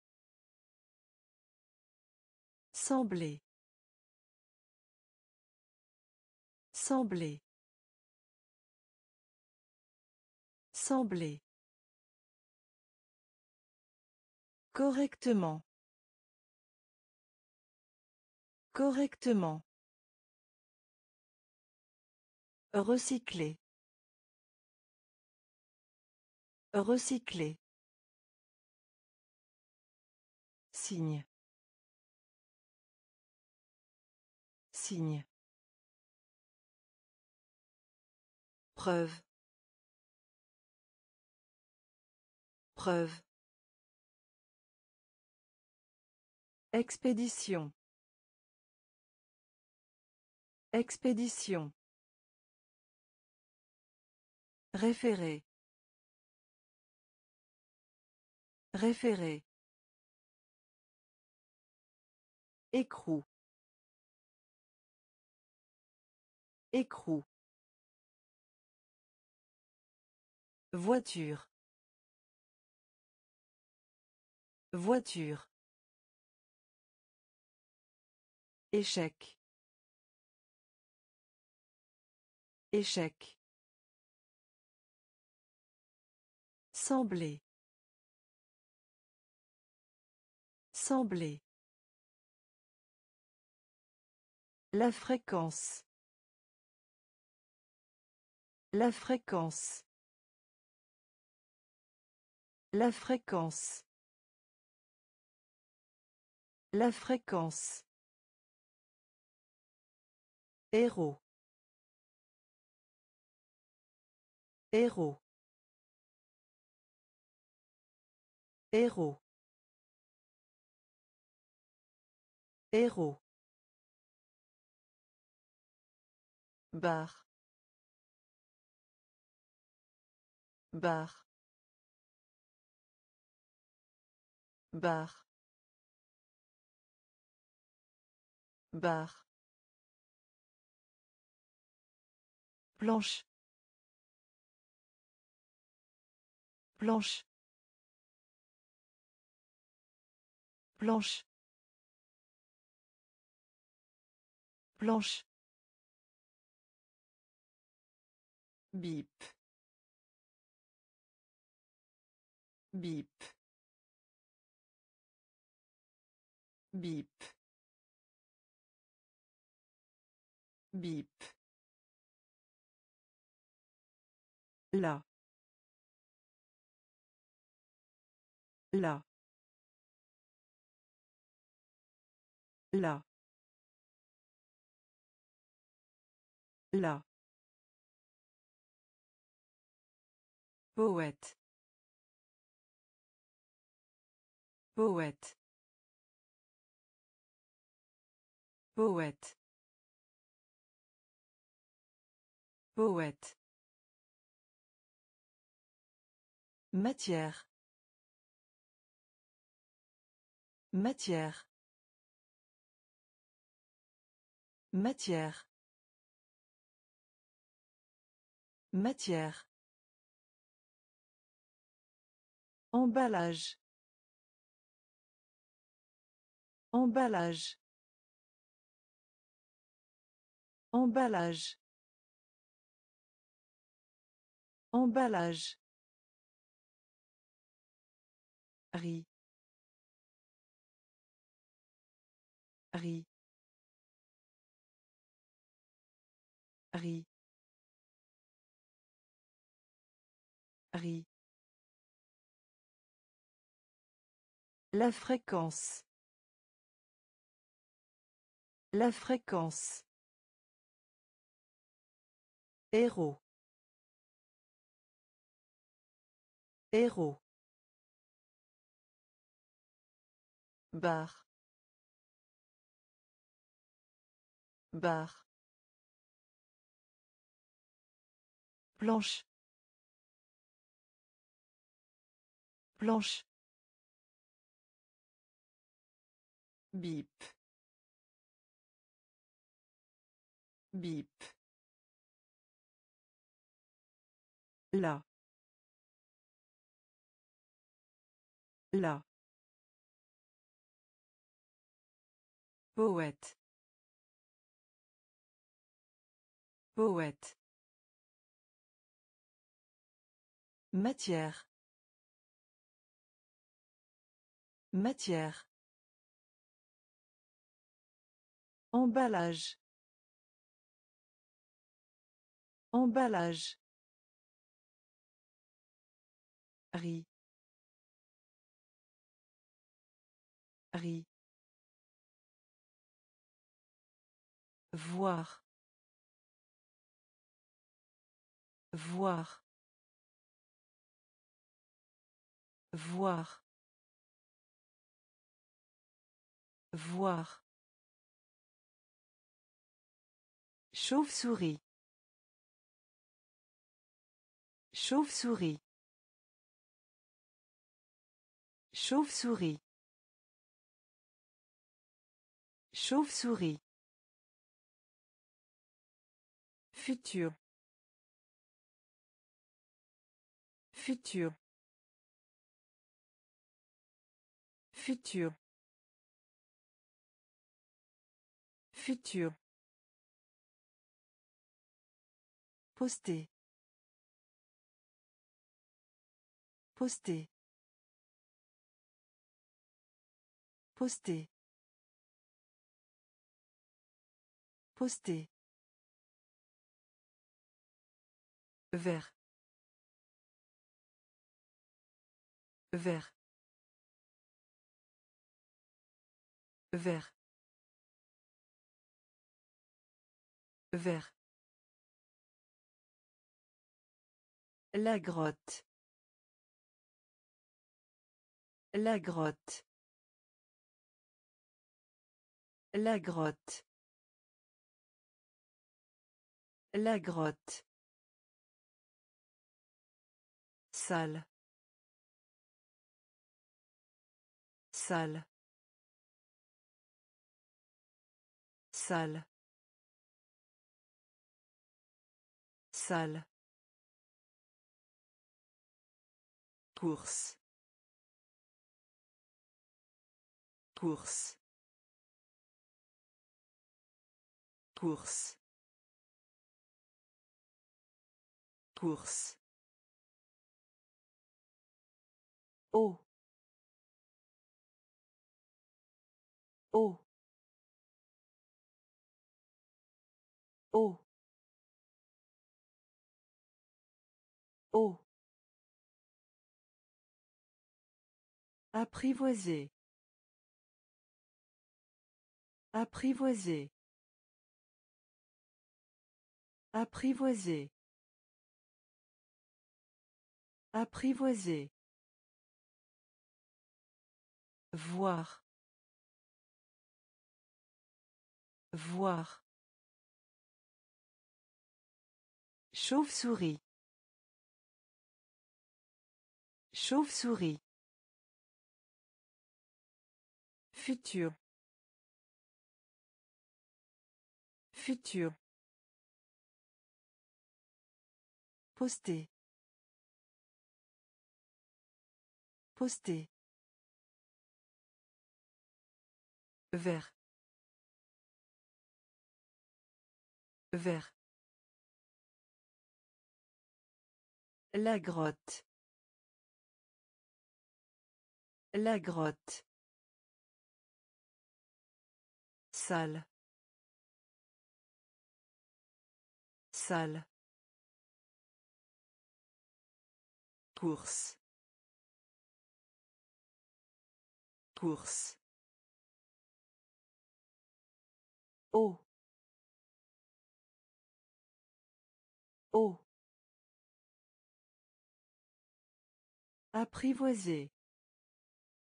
Sembler. Sembler. Sembler. Correctement. Correctement. Recycler. Recycler. Signe. Signe. Preuve. Preuve. Expédition. Expédition. Référer. Référer. Écrou. Écrou. Voiture. Voiture. Échec. Échec. Sembler. Sembler. La fréquence. La fréquence. La fréquence. La fréquence. Héros. Héros. Héros. Héros. Bar. Bar. Bar. Bar. Planche. Planche. Planche. Planche. Bip. Bip. Bip. Bip. Là. Là. Là. Là. Poète. Poète. Poète. Poète. Matière. Matière. Matière. Matière. Emballage. Emballage. Emballage. Emballage. Riz. Riz. Riz. Riz. La fréquence. La fréquence. Héros. Héros. Bar. Barre. Planche. Planche. Bip. Bip. Là. Là. Poète. Poète. Matière. Matière. Emballage. Emballage. Riz. Riz. Voir. Voir. Voir. Voir. Chauve-souris. Chauve-souris. Chauve-souris. Chauve-souris. Futur. Futur. Futur. Futur. Poster. Poster. Poster. Poster. Vert. Vert. Vert. Vert. La grotte. La grotte. La grotte. La grotte. Salle. Salle. Salle. Salle. Course. Course. Course. Course. Eau. Eau. Eau. Eau. Apprivoiser. Apprivoiser. Apprivoiser. Apprivoiser. Voir. Voir. Chauve-souris. Chauve-souris. Futur. Futur. Poster. Poster. Vert. Vert. La grotte. La grotte. Salle. Salle. Course. Course. Eau. Eau. Apprivoiser.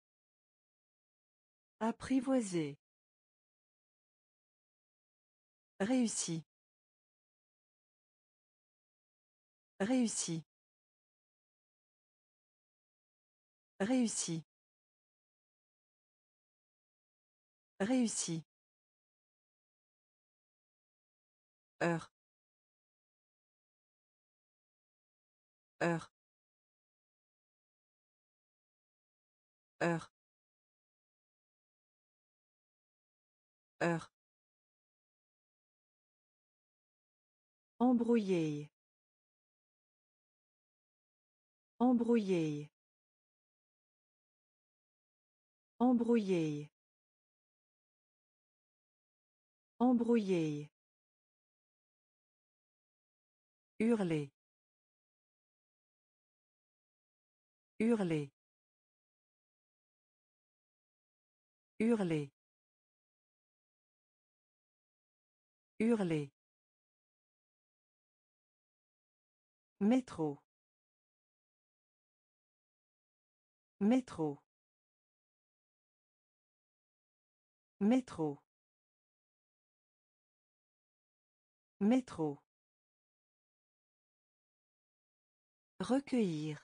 Apprivoiser. Réussi. Réussi. Réussi. Réussi. Heure. Heure. Heure. Heure. Embrouiller. Embrouiller. Embrouiller. Embrouiller. Hurler. Hurler. Hurler. Hurler. Métro. Métro. Métro. Métro. Recueillir.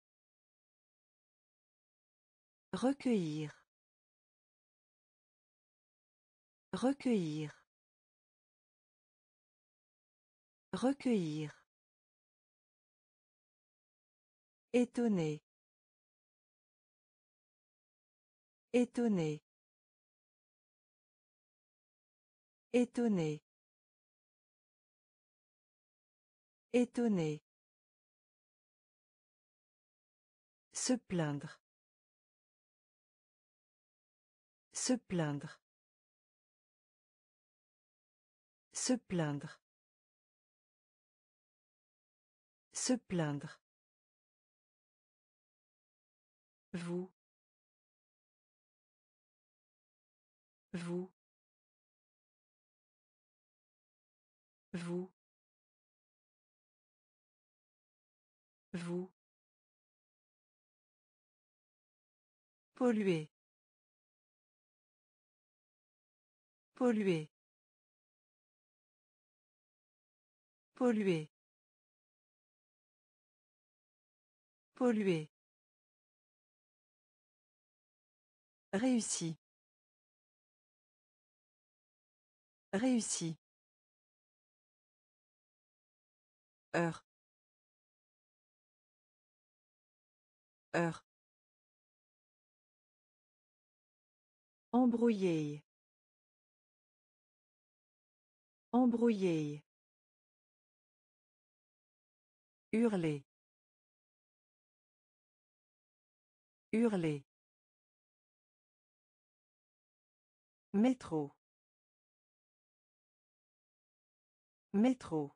Recueillir. Recueillir. Recueillir. Étonné. Étonné. Étonné. Étonné. Se plaindre. Se plaindre. Se plaindre. Se plaindre. Vous. Vous. Vous. Vous. Polluer. Polluer. Polluer. Polluer. Réussi. Réussi. Heure. Heure. Embrouiller. Embrouiller. Hurler. Hurler. Métro. Métro.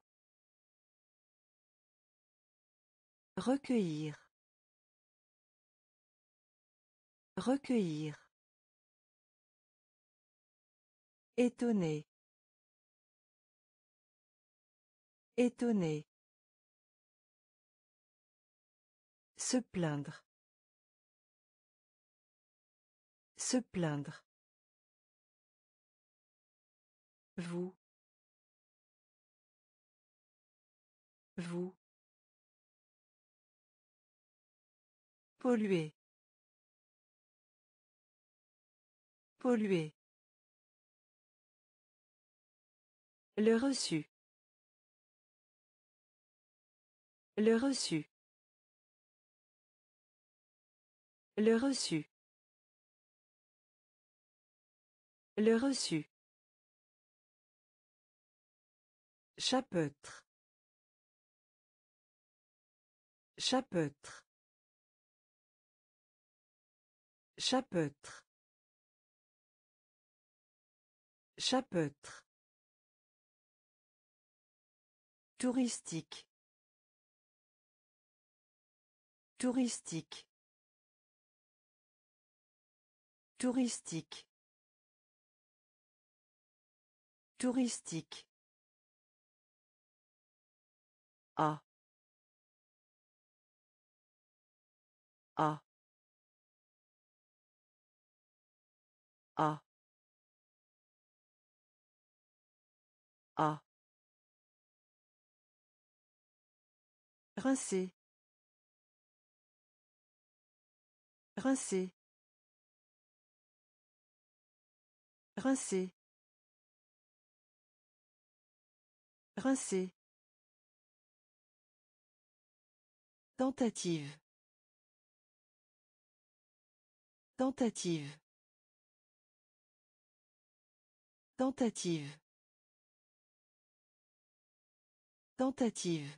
Recueillir. Recueillir. Étonné. Étonné. Se plaindre. Se plaindre. Vous. Vous. Polluer. Polluer. Le reçu. Le reçu. Le reçu. Le reçu. Chapeautre. Chapeautre. Chapeautre. Chapeautre. Touristique. Touristique. Touristique. Touristique. A. A. A. A. Rincer. Rincer. Rincer. Rincer. Tentative. Tentative. Tentative. Tentative.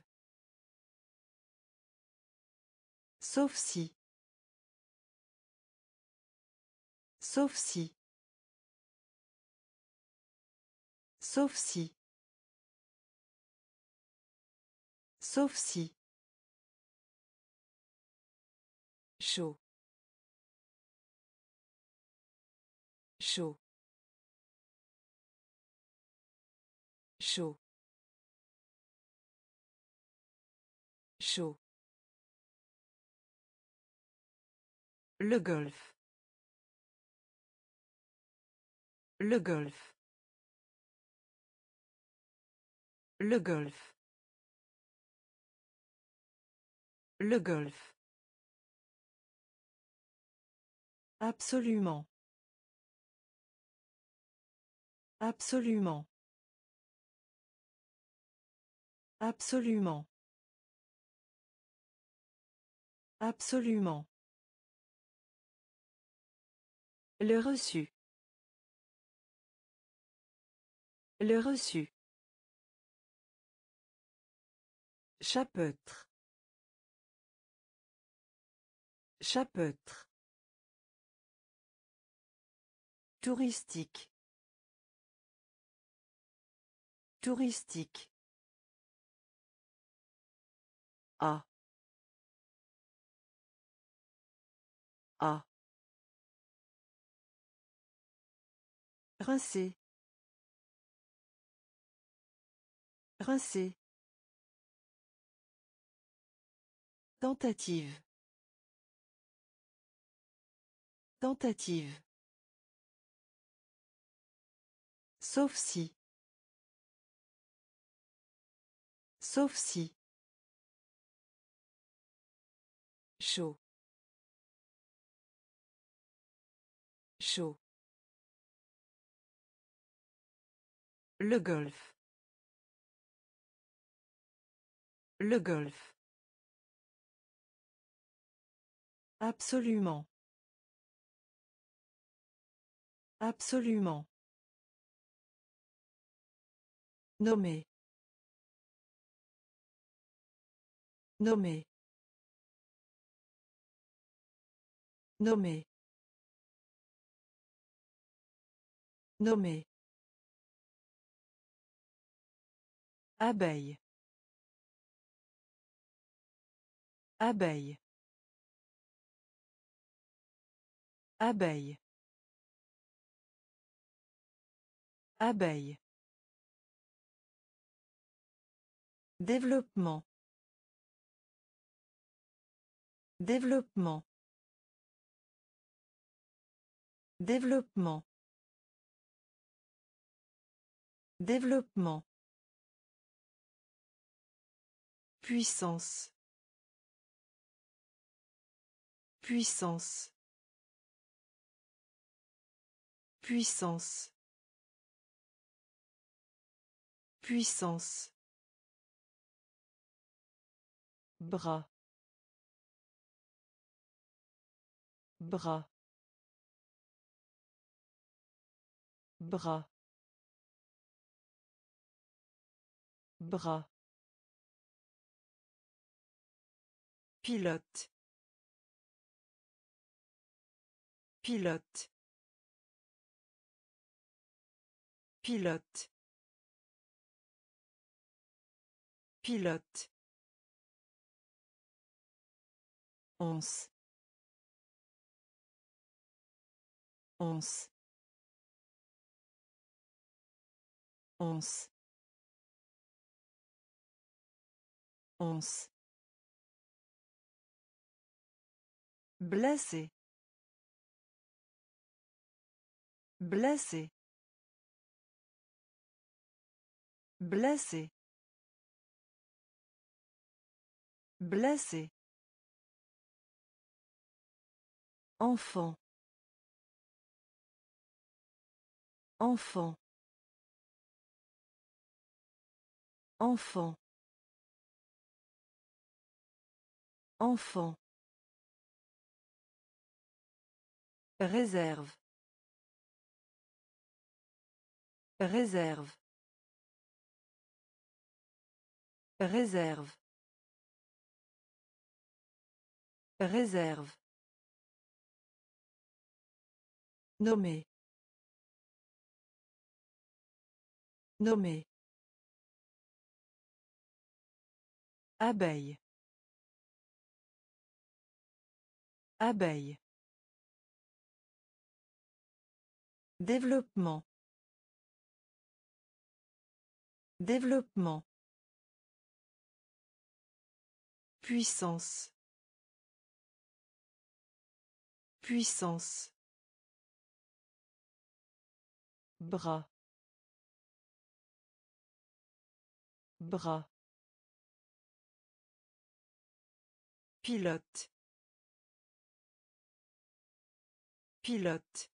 Sauf si. Sauf si. Sauf si. Sauf si. Chaud. Chaud. Chaud. Chaud. Le golf. Le golf. Le golf. Le golf. Absolument. Absolument. Absolument. Absolument. Le reçu. Le reçu. Chapeautre. Chapeautre. Touristique. Touristique. A. A. Rincer. Rincer. Tentative. Tentative. Sauf si. Sauf si. Chaud. Chaud. Le golf. Le golf. Absolument. Absolument. Nommer. Nommer. Nommer. Nommer. Abeille. Abeille. Abeille. Abeille. Développement. Développement. Développement. Développement. Puissance. Puissance. Puissance. Puissance. Bras. Bras. Bras. Bras. Pilote. Pilote. Pilote. Pilote. Once. Once. Once. Once. Blessé. Blessé. Blessé. Blessé. Enfant. Enfant. Enfant. Enfant. Réserve. Réserve. Réserve. Réserve. Nommer. Nommer. Abeille. Abeille. Développement. Développement. Puissance. Puissance. Bras. Bras. Pilote. Pilote.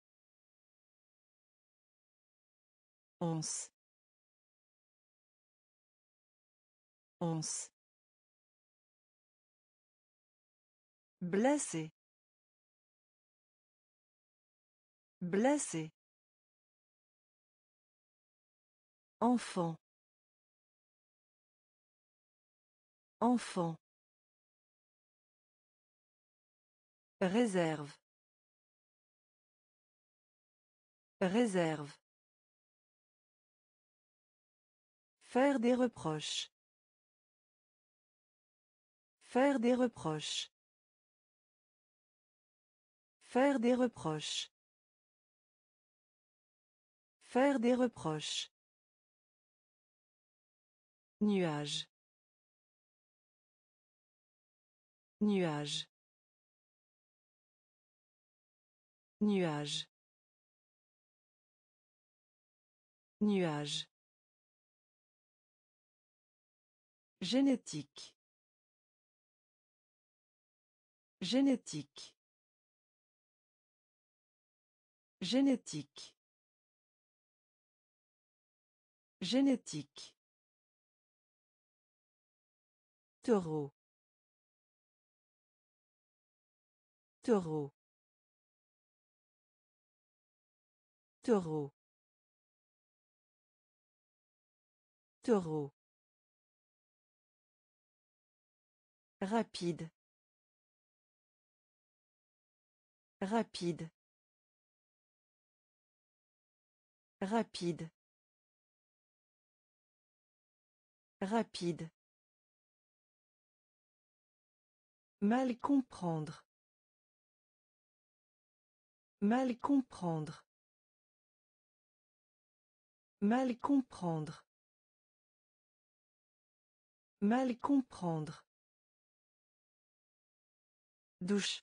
Once. Once. Blessé. Blessé. Enfant. Enfant. Réserve. Réserve. Faire des reproches. Faire des reproches. Faire des reproches. Faire des reproches. Nuage. Nuage. Nuage. Nuage. Génétique. Génétique. Génétique. Génétique. Taureau. Taureau. Taureau. Taureau. Rapide. Rapide. Rapide. Rapide. Mal comprendre. Mal comprendre. Mal comprendre. Mal comprendre. Douche.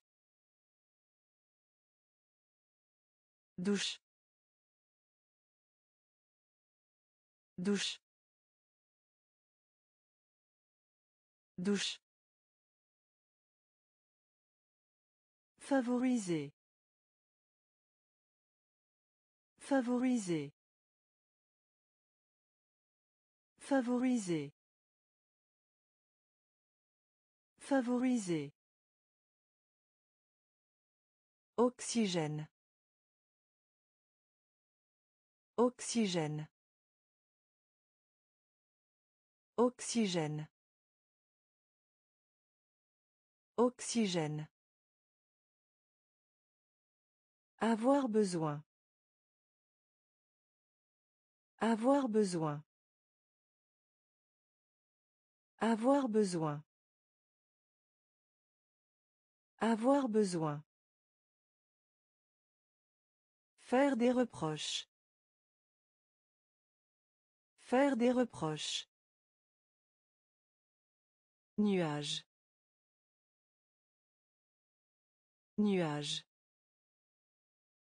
Douche. Douche. Douche. Favoriser. Favoriser. Favoriser. Favoriser. Oxygène. Oxygène. Oxygène. Oxygène. Avoir besoin. Avoir besoin. Avoir besoin. Avoir besoin. Faire des reproches. Faire des reproches. Nuage. Nuage.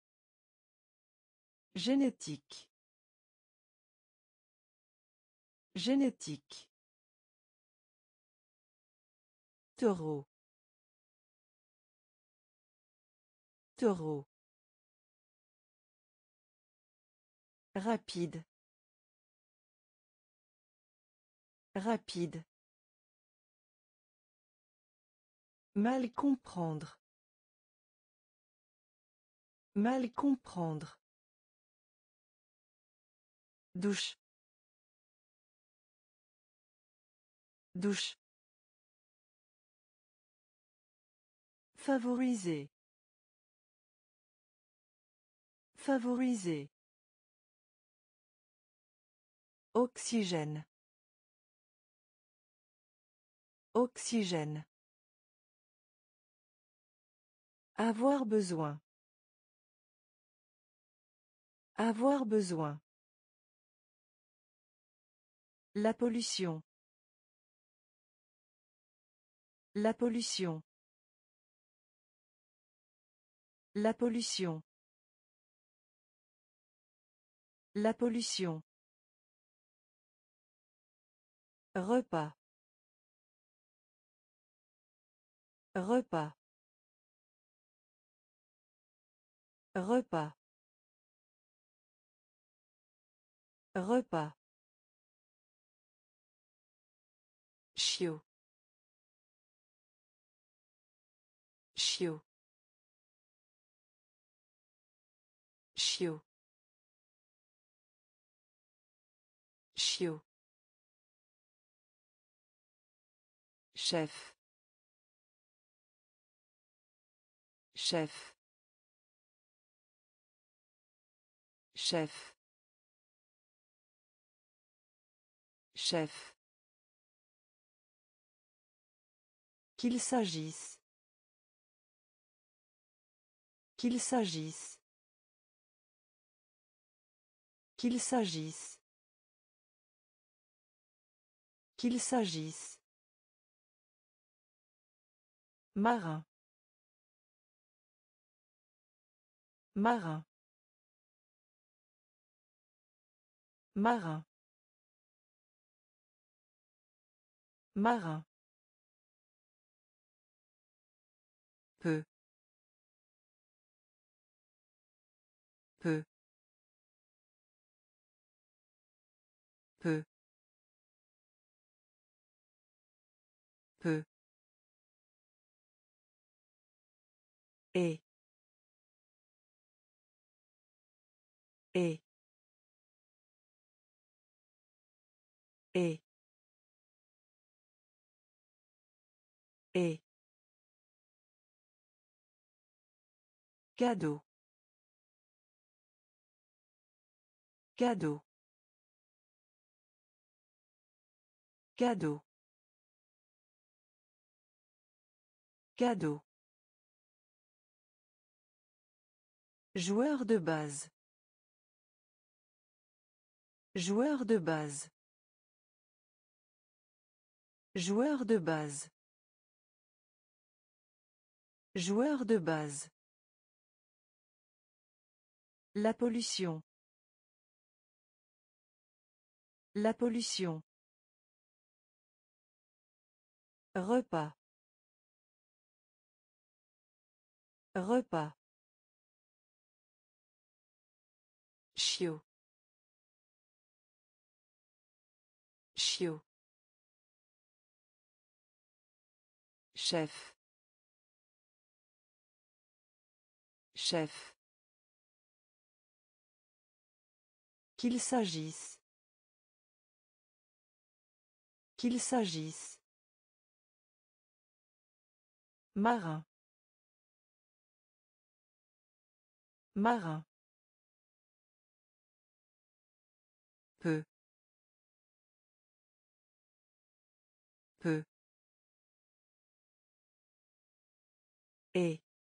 Génétique. Génétique. Taureau. Taureau. Rapide. Rapide. Mal comprendre. Mal comprendre. Douche. Douche. Favoriser. Favoriser. Oxygène. Oxygène. Avoir besoin. Avoir besoin. La pollution. La pollution. La pollution. La pollution. Repas. Repas. Repas. Repas. Chiot. Chiot. Chiot. Chiot. Chef. Chef. Chef. Chef. Qu'il s'agisse. Qu'il s'agisse. Qu'il s'agisse. Qu'il s'agisse. Marin. Marin. Marin. Marin. Peu. Peu. Peu. Peu. Et. Et. Et. Et. Cadeau. Cadeau. Cadeau. Cadeau. Joueur de base. Joueur de base. Joueur de base. Joueur de base. La pollution. La pollution. Repas. Repas. Chiot. Chiot. Chef. Chef. Qu'il s'agisse. Qu'il s'agisse. Marin. Marin. Peu. Peu. Et.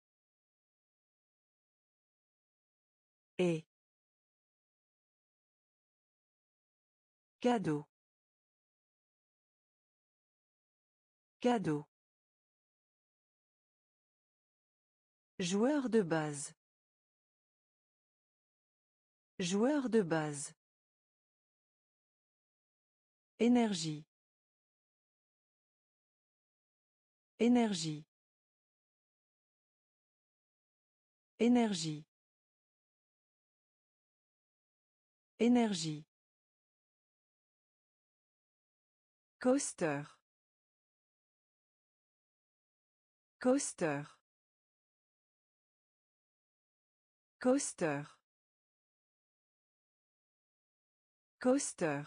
Et. Cadeau. Cadeau. Joueur de base. Joueur de base. Énergie. Énergie. Énergie. Énergie. Coaster. Coaster. Coaster. Coaster.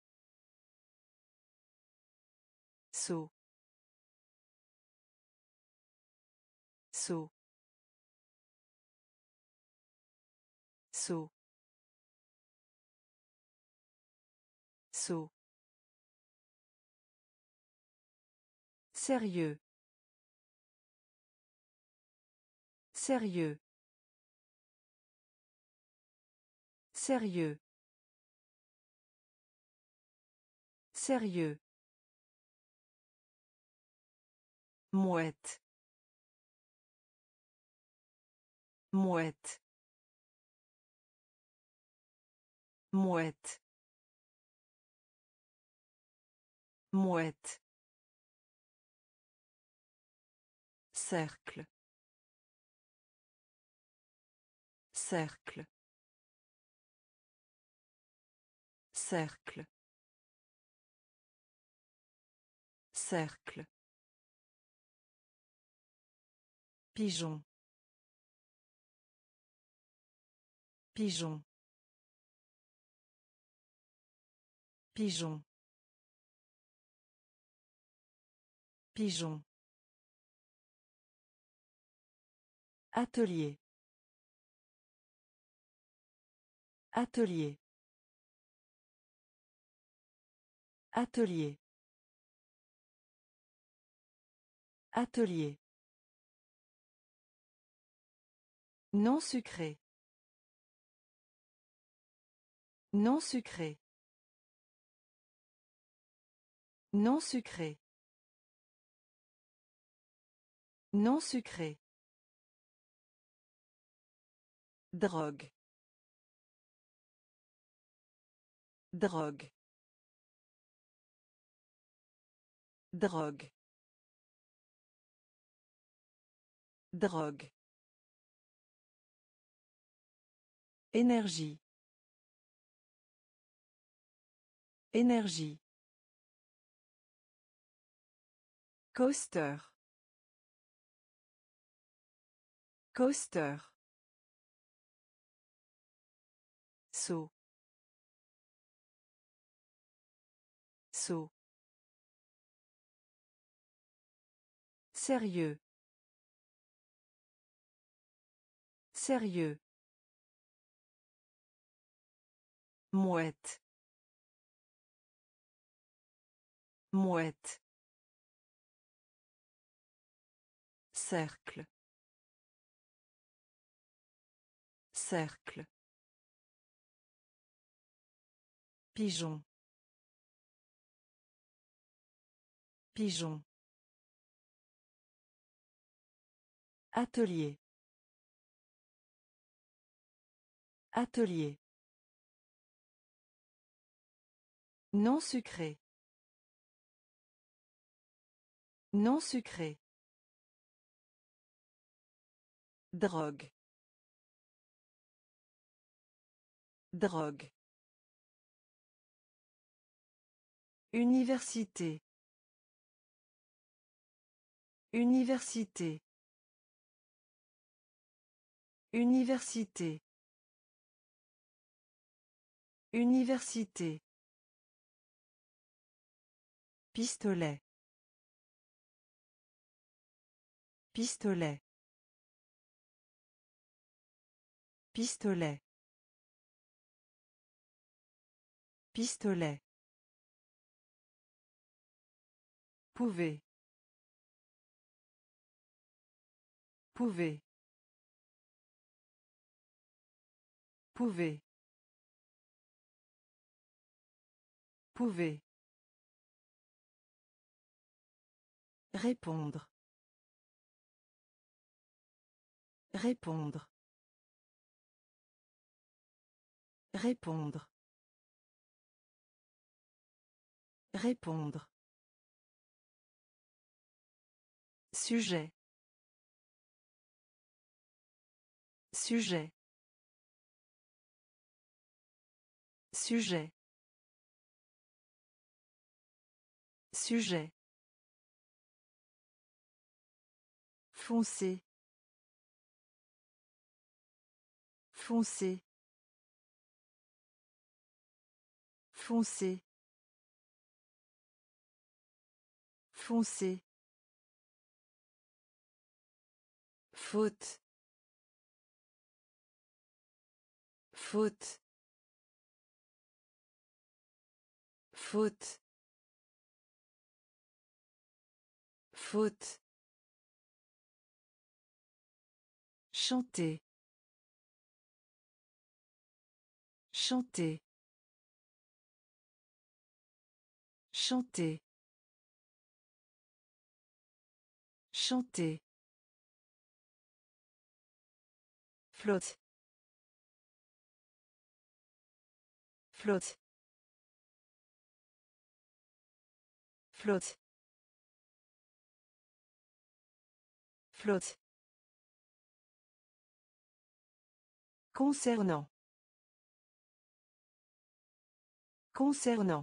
Saut. Saut. Saut. Saut. Sérieux. Sérieux. Sérieux. Sérieux. Mouette. Mouette. Mouette. Mouette. Cercle. Cercle. Cercle. Cercle. Pigeon. Pigeon. Pigeon. Pigeon. Atelier. Atelier. Atelier. Atelier. Non sucré. Non sucré. Non sucré. Non sucré. Drogue. Drogue. Drogue. Drogue. Énergie. Énergie. Coaster. Coaster. Saut. Saut. Sérieux. Sérieux. Mouette. Mouette. Cercle. Cercle. Pigeon. Pigeon. Atelier. Atelier. Non sucré. Non sucré. Drogue. Drogue. Université. Université. Université. Université. Pistolet. Pistolet. Pistolet. Pistolet. Pouvez. Pouvez. Pouvez. Pouvez. Répondre. Répondre. Répondre. Répondre. Sujet. Sujet. Sujet. Sujet. Foncé. Foncé. Foncé. Foncé. Faute. Faute. Faute. Faute. Chanter. Chanter. Chanter. Chanter. Flotte. Flotte. Flotte. Flotte. Concernant. Concernant.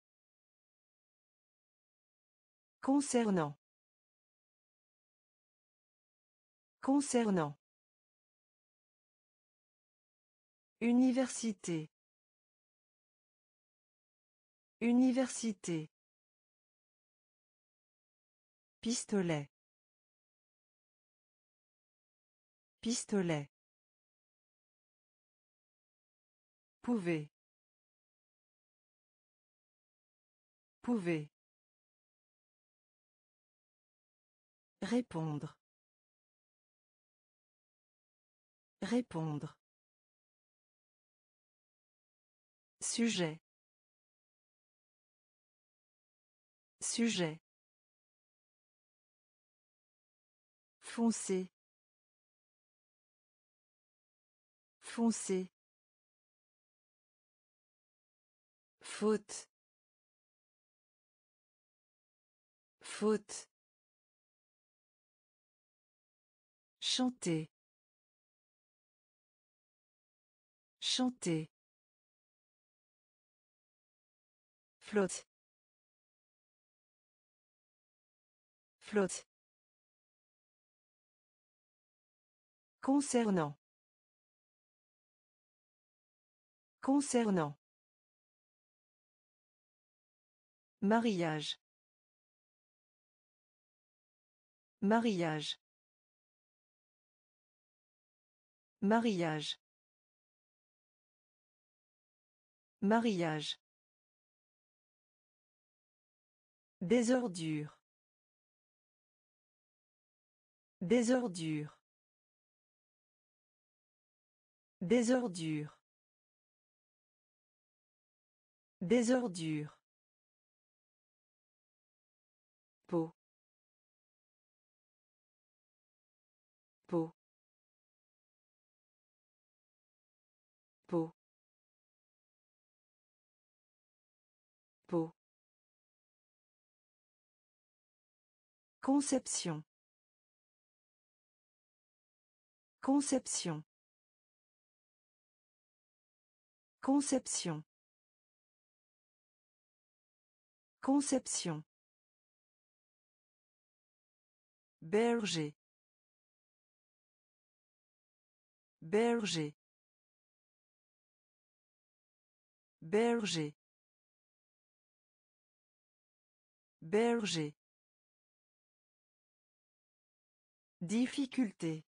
Concernant. Concernant. Université. Université. Pistolet. Pistolet. Pouvez. Pouvez. Répondre. Répondre. Sujet. Sujet. Foncé. Foncé. Faute. Faute. Chanter. Chanter. Flotte. Flotte. Concernant. Concernant. Mariage. Mariage. Mariage. Mariage. Désordure. Désordure. Désordure. Désordure. Peau. Peau. Peau. Peau. Conception. Conception. Conception. Conception. Berger. Berger. Berger. Berger. Difficulté.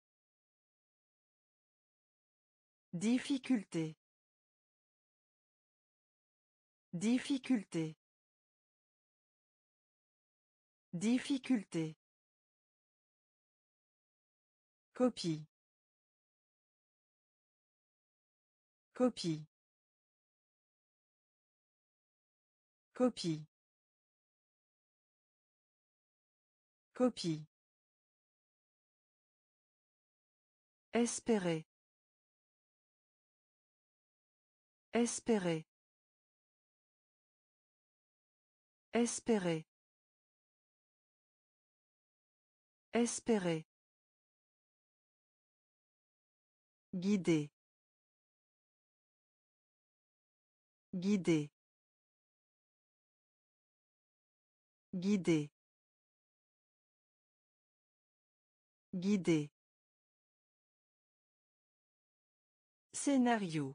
Difficulté. Difficulté. Difficulté. Copie. Copie. Copie. Copie. Espérer. Espérer. Espérer. Espérer. Guider. Guider. Guider. Guider. Scénario.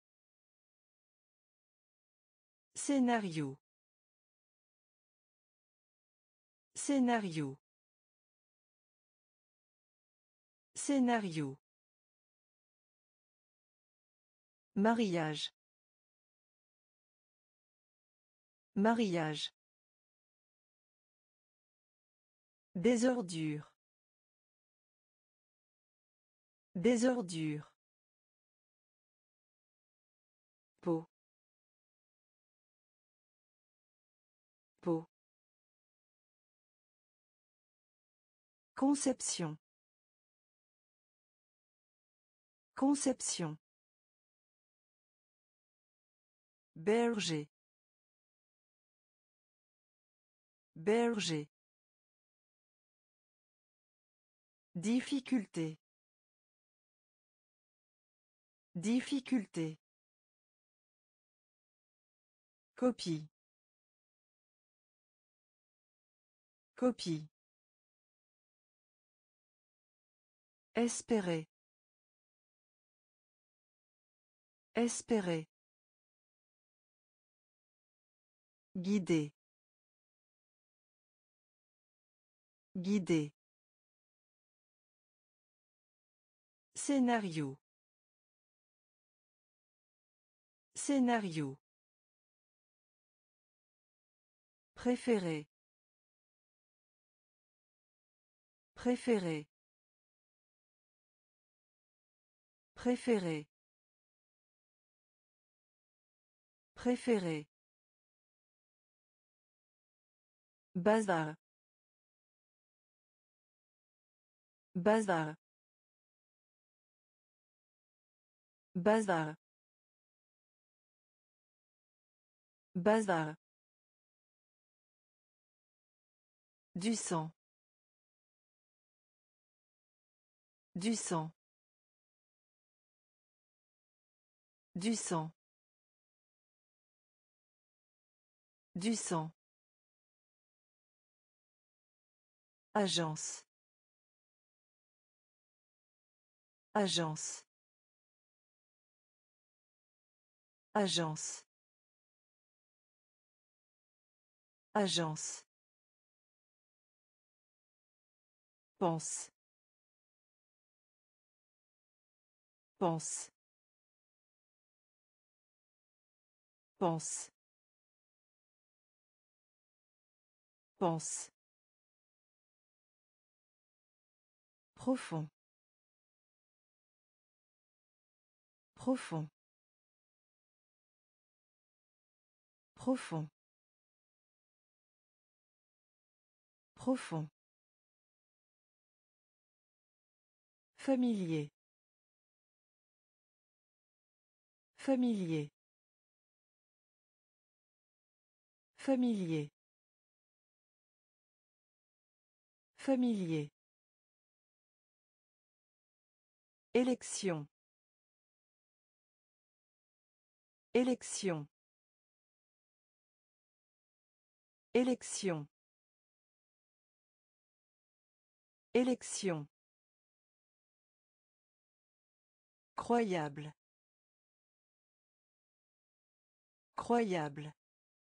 Scénario. Scénario. Scénario. Mariage. Mariage. Désordure. Désordure. Peau. Peau. Conception. Conception. Berger. Berger. Difficulté. Difficulté. Copie. Copie. Espérer. Espérer. Guider. Guider. Scénario. Scénario. Préféré. Préféré. Préféré. Préféré. Bazar. Bazar. Bazar. Bazar. Du sang. Du sang. Du sang. Du sang. Agence. Agence. Agence. Agence. Pense. Pense. Pense. Pense. Profond. Profond. Profond. Profond. Familier. Familier. Familier. Familier. Élection. Élection. Élection. Élection. Croyable. Croyable.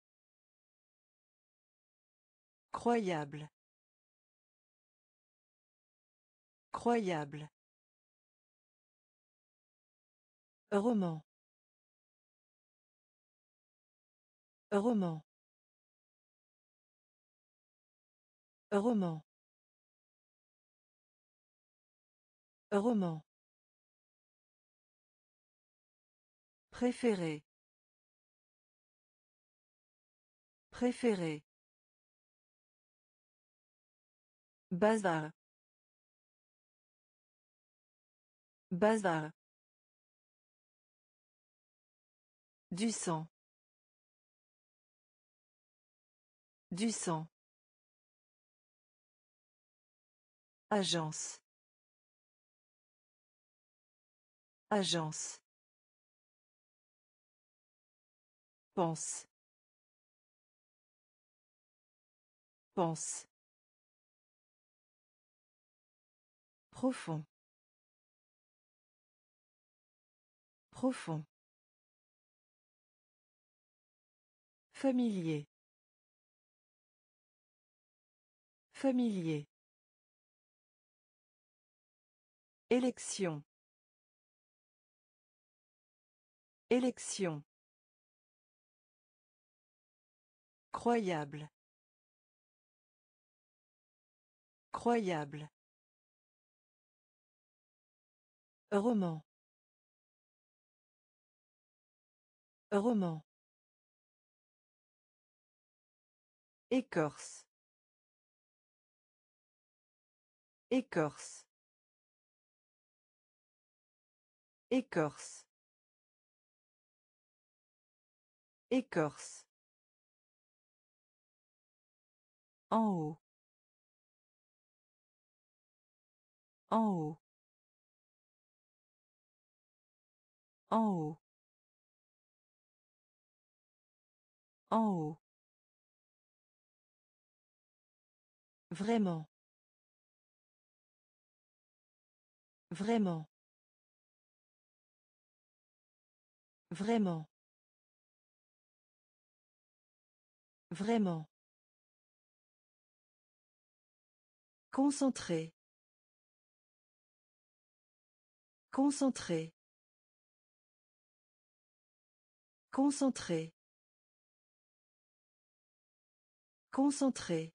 Croyable. Croyable. Roman. Roman. Roman. Roman. Préféré. Préféré. Bazar. Bazar. Du sang. Du sang. Agence. Agence. Pense. Pense. Profond. Profond. Familier. Familier. Élection. Élection. Croyable. Croyable. Roman. Roman. Écorce. Écorce. Écorce. Écorce. En haut. En haut. En haut. En haut. Vraiment. Vraiment. Vraiment. Vraiment. Concentré. Concentré. Concentré. Concentré.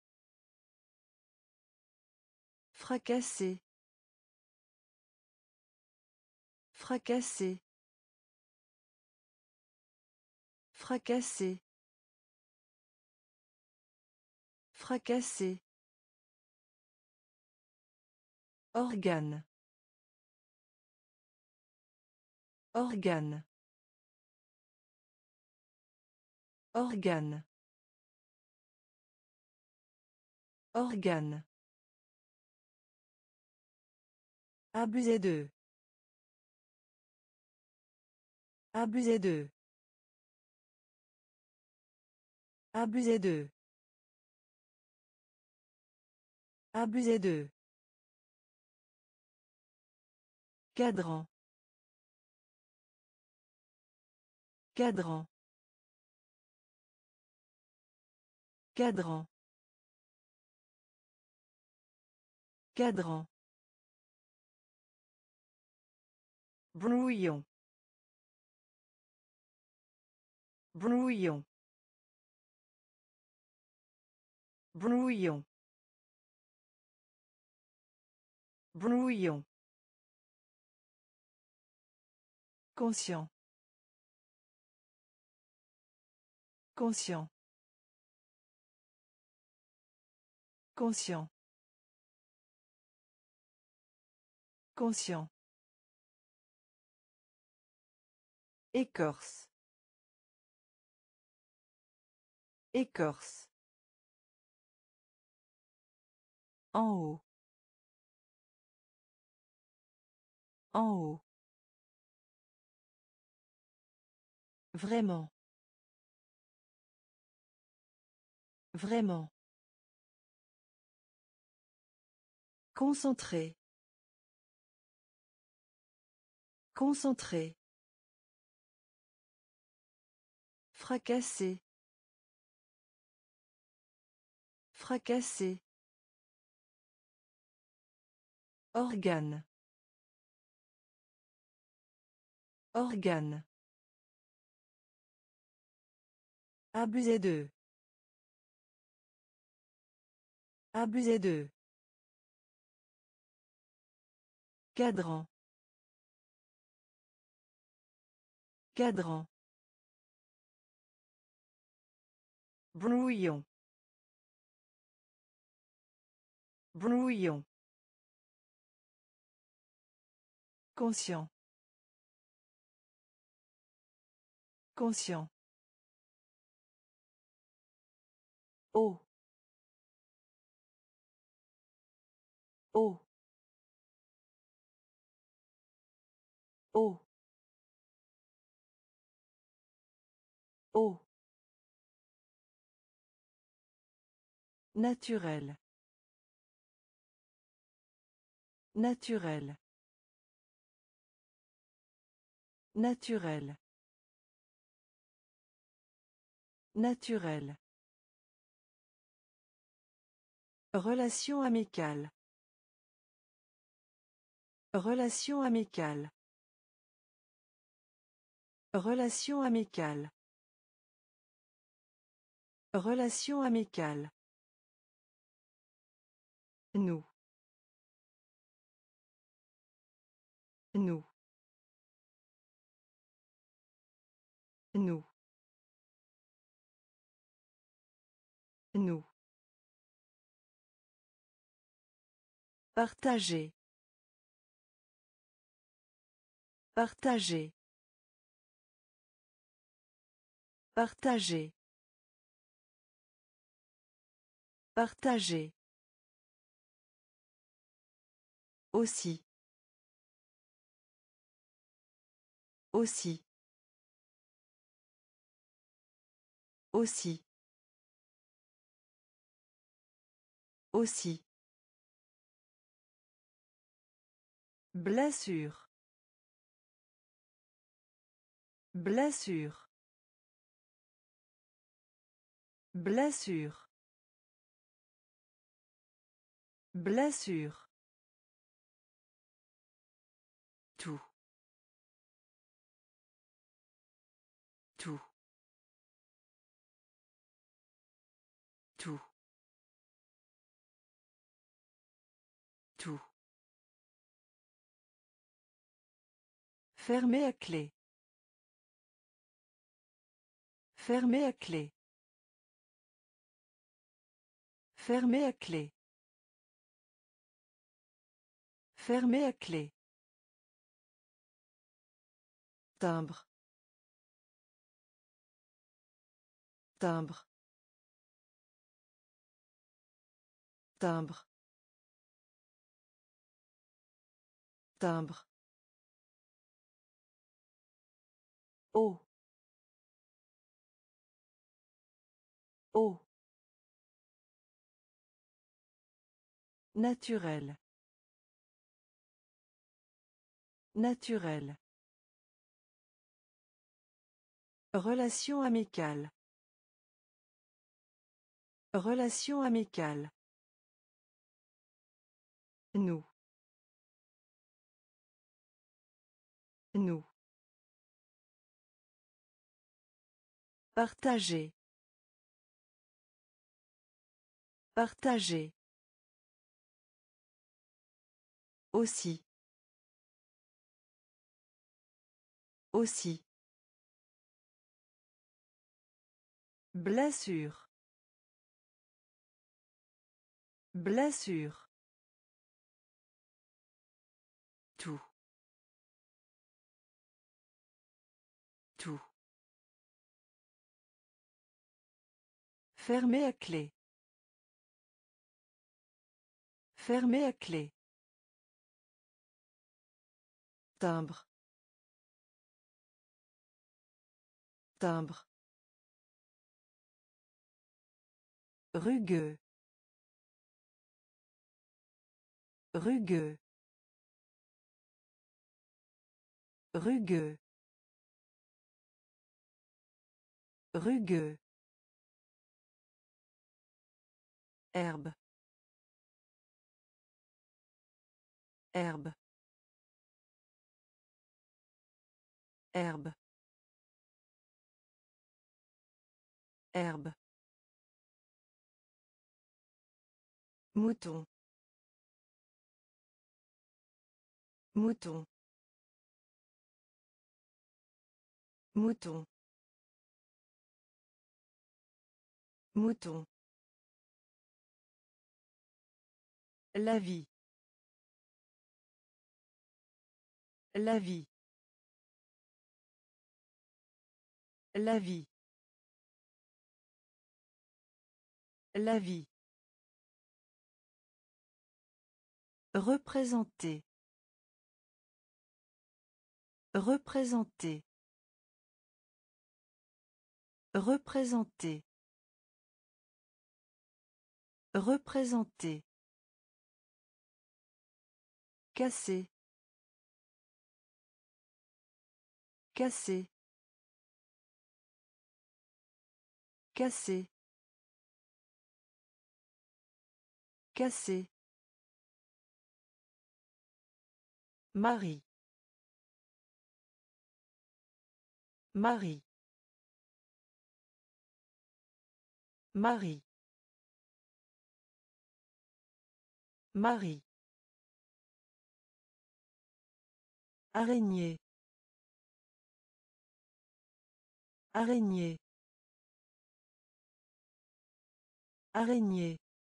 Fracassé. Fracassé. Fracassé. Fracassé. Organe. Organe. Organe. Organe. Abuser d'eux. Abuser d'eux. Abuser d'eux. Abuser d'eux. Cadran. Cadran. Cadran. Cadran. Brouillon. Brouillon. Brouillon. Brouillon. Conscient. Conscient. Conscient. Conscient. Écorce. Écorce. En haut. En haut. Vraiment. Vraiment. Concentré. Concentré. Fracassé. Fracassé. Organe. Organe. Abuser d'eux. Abuser d'eux. Cadran. Cadran. Brouillon. Brouillon. Conscient. Conscient. Eau. Eau. Eau. Eau. Naturel. Naturel. Naturel. Naturel. Relation amicale. Relation amicale. Relation amicale. Relation amicale. Nous. Nous. Nous. Nous. Partager. Partager. Partager. Partager. Aussi. Aussi. Aussi. Aussi. Blessure. Blessure. Blessure. Blessure. Tout. Tout. Tout. Tout. Fermé à clé. Fermé à clé. Fermé à clé. Fermé à clé. Timbre. Timbre. Timbre. Timbre. Eau. Eau. Naturel. Naturel. Relation amicale. Relation amicale. Nous. Nous. Partager. Partager. Aussi. Aussi. Blessure. Blessure. Tout. Tout. Fermé à clé. Fermé à clé. Timbre. Timbre. Rugueux. Rugueux. Rugueux. Rugueux. Herbe. Herbe. Herbe. Herbe. Mouton. Mouton. Mouton. Mouton. La vie. La vie. La vie. La vie. Représenter. Représenter. Représenter. Représenter. Casser. Casser. Casser. Casser. Marie. Marie. Marie. Marie. Araignée. Araignée. Araignée.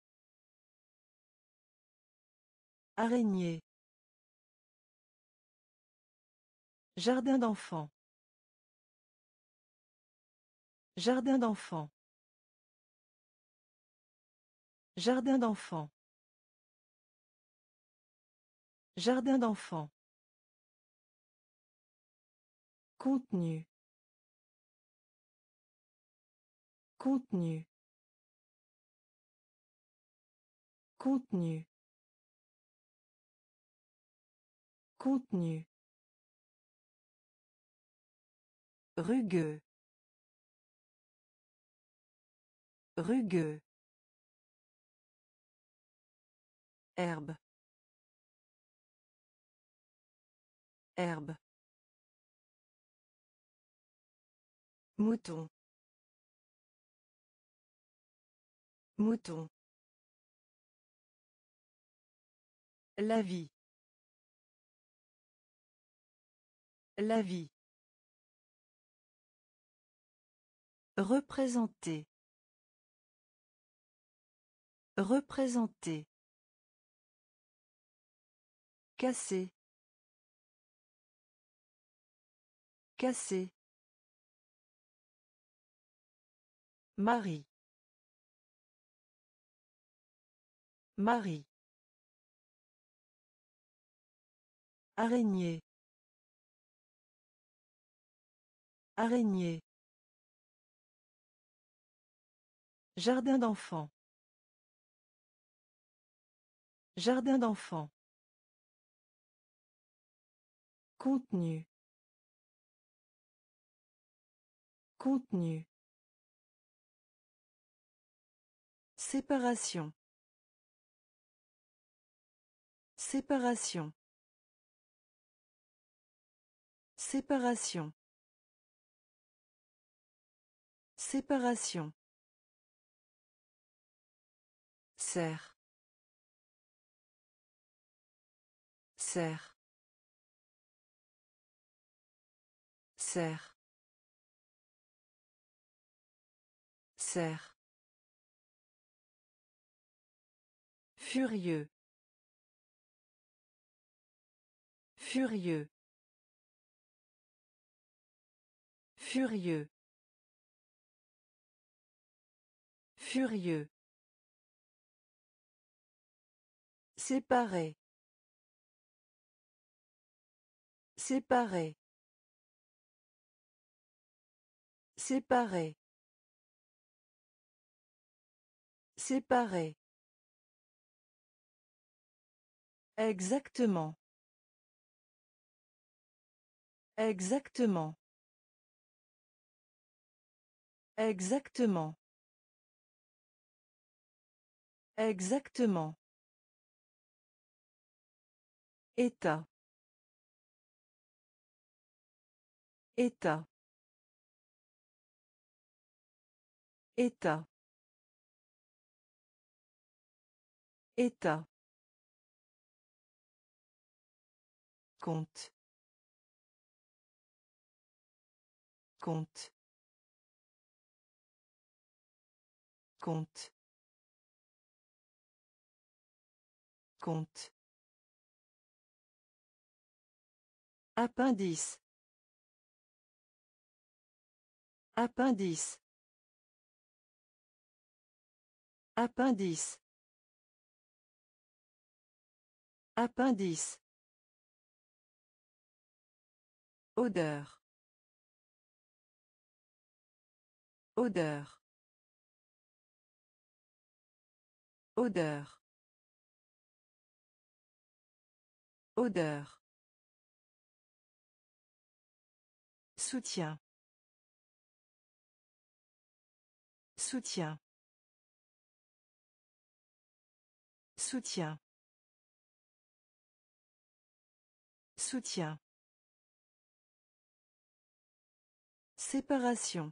Araignée. Jardin d'enfants. Jardin d'enfants. Jardin d'enfants. Jardin d'enfants. Contenu. Contenu. Contenu. Contenu. Rugueux. Rugueux. Herbe. Herbe. Mouton. Mouton. La vie. La vie. Représenter. Représenter. Casser. Casser. Marie. Marie. Araignée. Araignée. Jardin d'enfants. Jardin d'enfants. Contenu. Contenu. Séparation. Séparation. Séparation. Séparation. Serre. Serre. Serre. Serre. Furieux. Furieux. Furieux. Furieux. Séparer. Séparer. Séparer. Séparer. Exactement. Exactement. Exactement. Exactement. État. État. État. État. Compte. Compte. Compte. Compte. Appendice. Appendice. Appendice. Appendice. Odeur. Odeur. Odeur. Odeur. Soutien. Soutien. Soutien. Soutien. Séparation.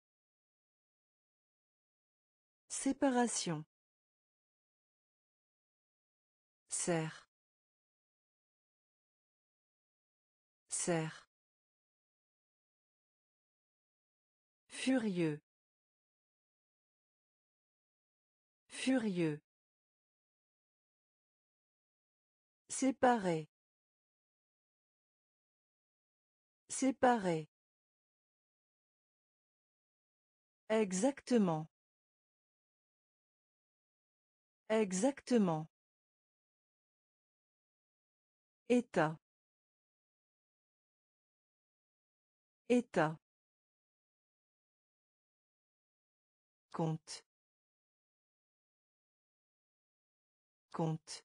Séparation. Serre. Serre. Furieux. Furieux. Séparé. Séparé. Exactement. Exactement. État. État. Compte. Compte.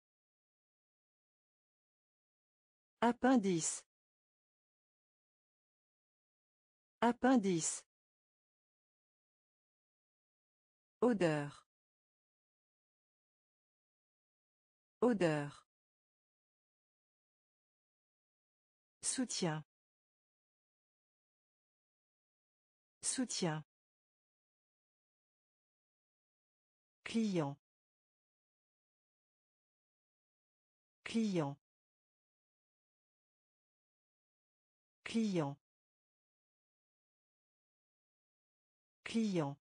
Appendice. Appendice. Odeur. Odeur. Soutien. Soutien. Client. Client. Client. Client.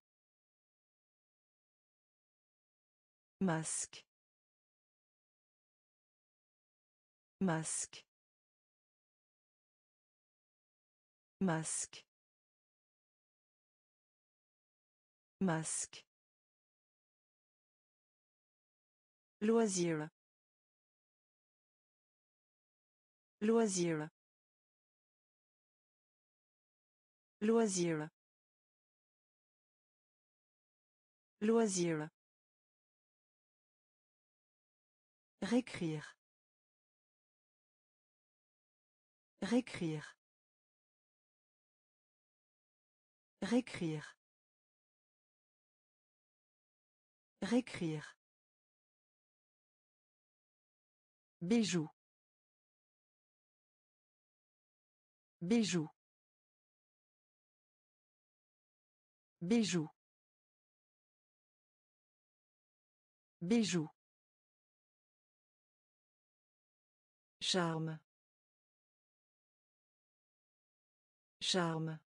Masque. Masque. Masque. Masque. Loisir. Loisir. Loisir. Loisir. Réécrire. Réécrire. Réécrire. Réécrire. Bijou. Bijou. Bijou. Bijou. Charme. Charme.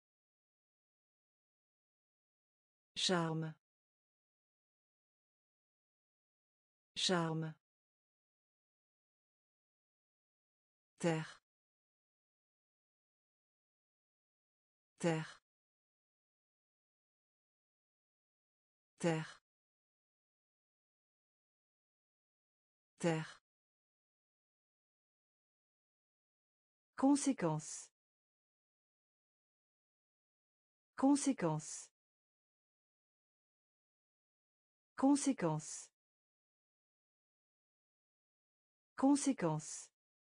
Charme. Charme. Terre. Terre. Terre. Terre. Conséquence. Conséquence. Conséquence. Conséquence.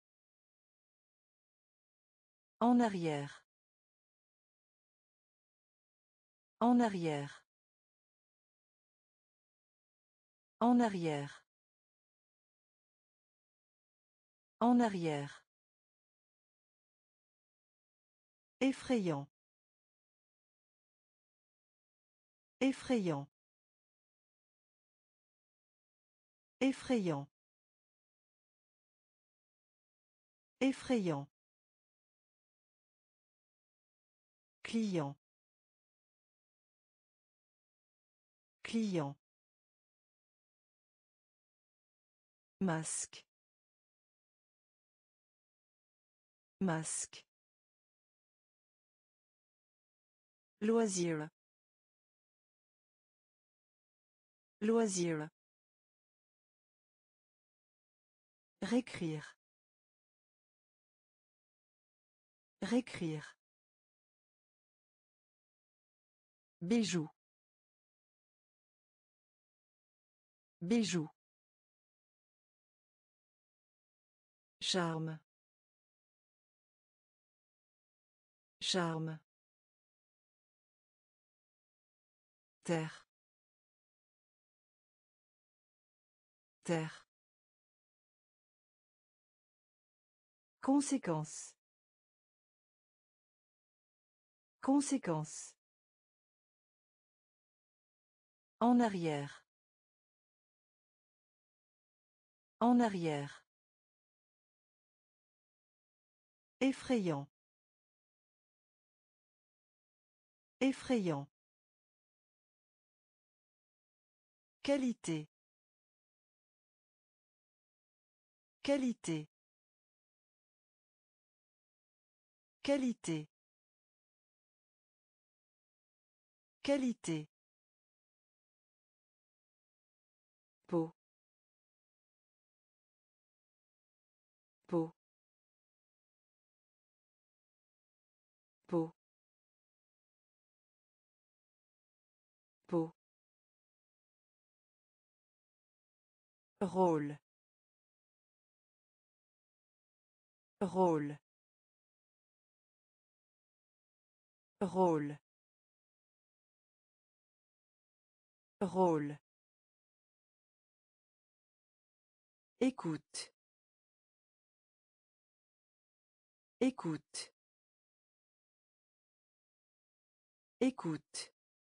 En arrière. En arrière. En arrière. En arrière. Effrayant. Effrayant. Effrayant. Effrayant. Client. Client. Masque. Masque. Loisir. Loisir. Réécrire. Réécrire. Bijou. Bijou. Charme. Charme. Terre. Terre. Conséquence. Conséquence. En arrière. En arrière. Effrayant. Effrayant. Qualité. Qualité. Qualité. Qualité. Peau. Peau. Peau. Peau. Rôle. Rôle. Rôle. Rôle. Écoute. Écoute. Écoute.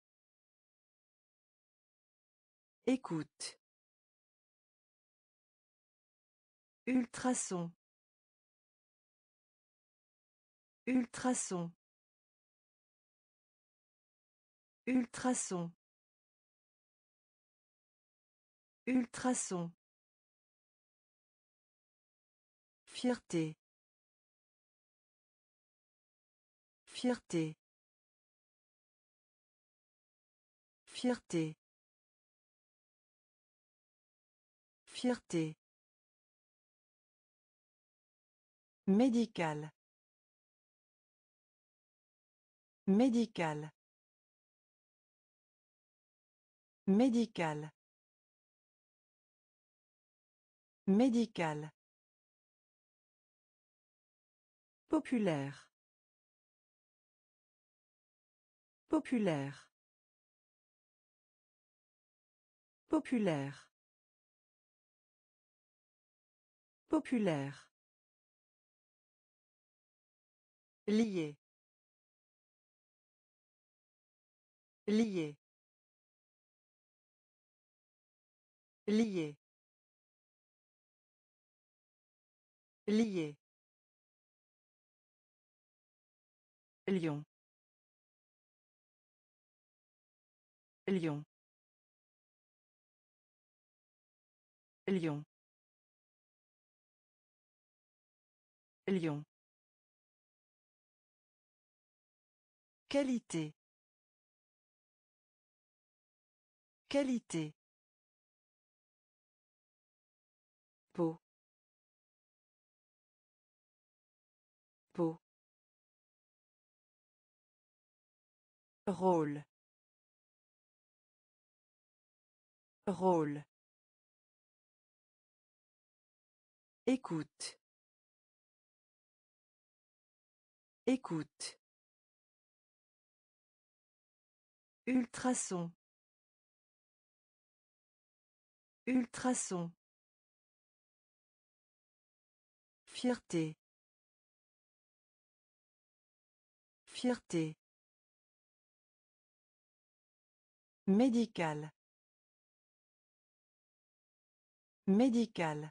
Écoute. Ultrason. Ultrason. Ultrason. Ultrason. Fierté. Fierté. Fierté. Fierté. Médical. Médical. Médical. Médical. Populaire. Populaire. Populaire. Populaire. Lié. Lié. Lié. Lié. Lion. Lion. Lion. Lion. Qualité. Qualité. Peau. Peau. Rôle. Rôle. Écoute. Écoute. Ultrason. Ultrason. Fierté. Fierté. Médical. Médical.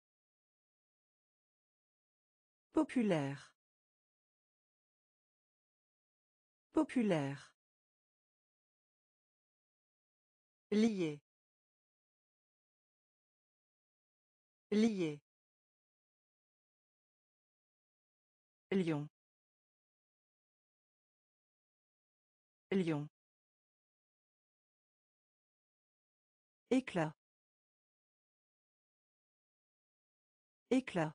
Populaire. Populaire. Lié. Lié. Lion. Lion. Éclat. Éclat.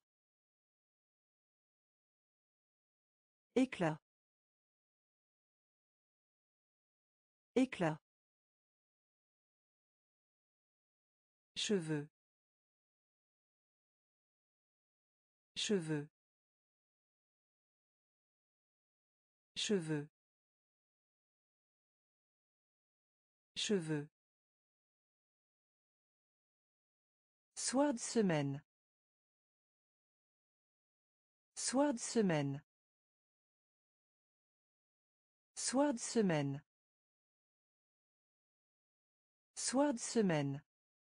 Éclat. Éclat. Cheveux. Cheveux. Cheveux. Cheveux. Soir de semaine. Soir de semaine. Soir de semaine. Soir de semaine.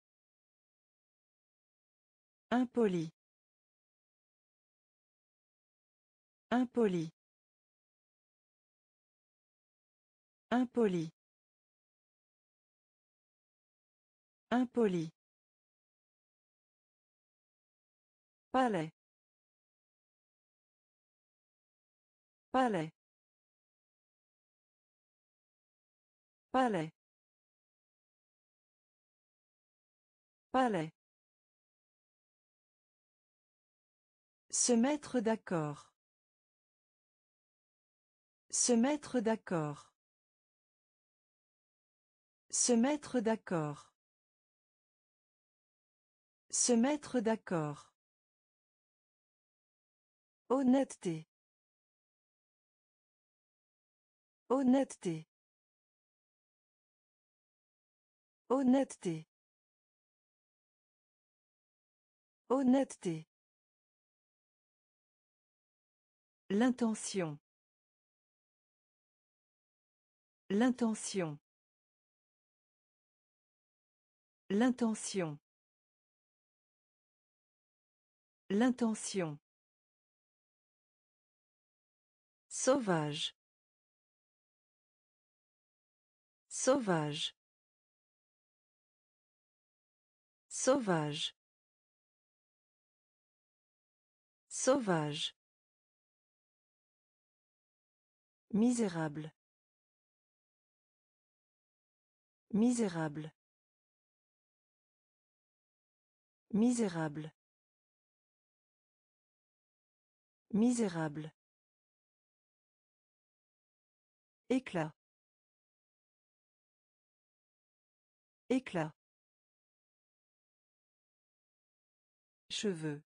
Impoli. Impoli. Impoli. Impoli. Palais. Palais. Palais. Palais. Se mettre d'accord. Se mettre d'accord. Se mettre d'accord. Se mettre d'accord. Honnêteté. Honnêteté. Honnêteté. Honnêteté. L'intention. L'intention. L'intention. L'intention. Sauvage. Sauvage. Sauvage. Sauvage. Misérable. Misérable. Misérable. Misérable. Éclat. Éclat. Cheveux.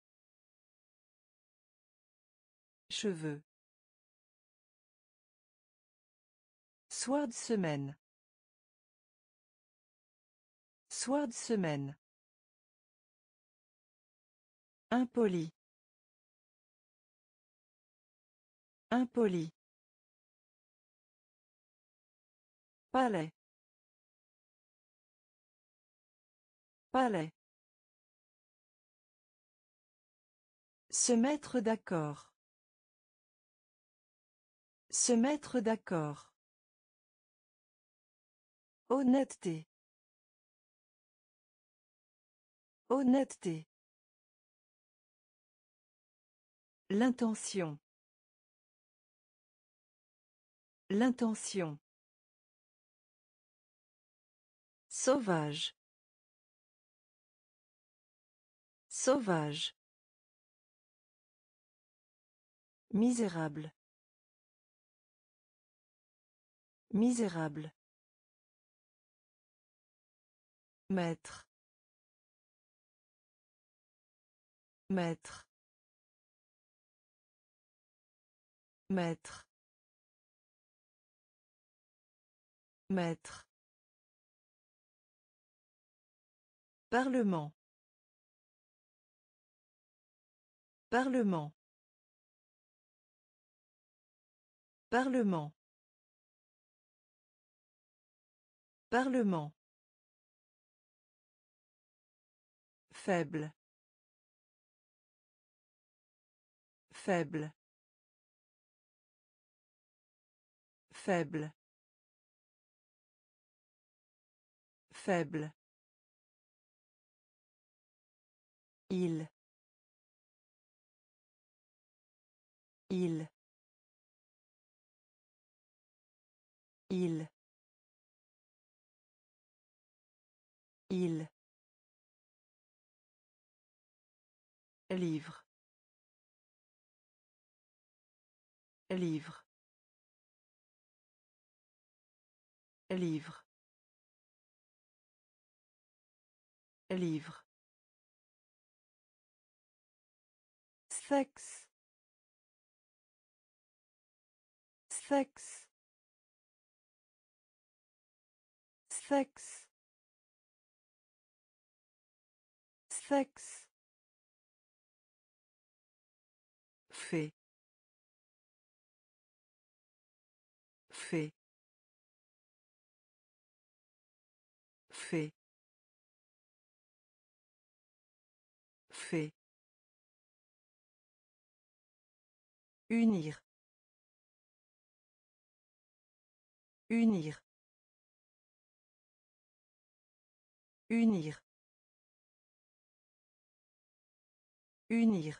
Cheveux. Soir de semaine. Soir de semaine. Impoli. Impoli. Palais. Palais. Se mettre d'accord. Se mettre d'accord. Honnêteté. Honnêteté. L'intention. L'intention. Sauvage. Sauvage. Misérable. Misérable. Maître. Maître. Maître. Maître. Parlement. Parlement. Parlement. Parlement. Faible. Faible. Faible. Faible. Il. Il. Il. Il. Livre. Livre. Livre. Livre. Sexe. Sexe. Sexe. Sexe. Fait. Fait. Fait. Fait. Unir. Unir. Unir. Unir.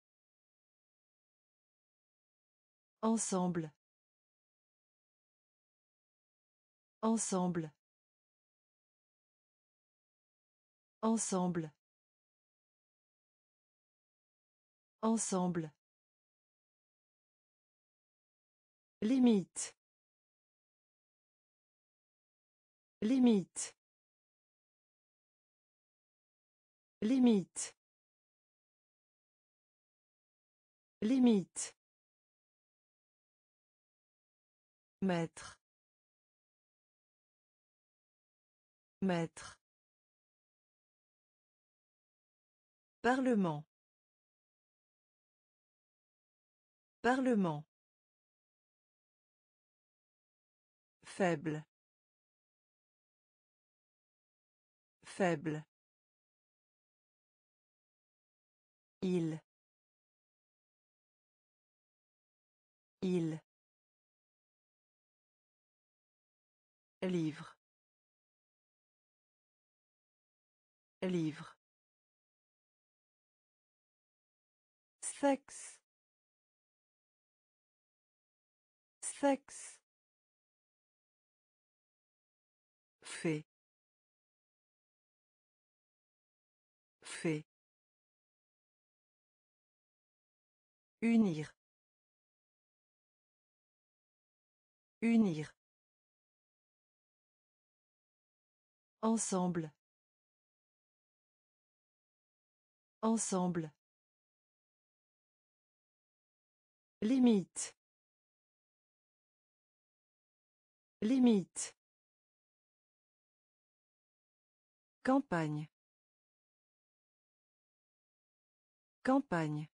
Ensemble. Ensemble. Ensemble. Ensemble. Limite. Limite. Limite. Limite. Maître. Maître. Parlement. Parlement. Faible. Faible. Il. Il. Livre. Livre. Sexe. Sexe. Fait. Fait. Unir. Unir. Ensemble. Ensemble. Limite. Limite. Campagne. Campagne.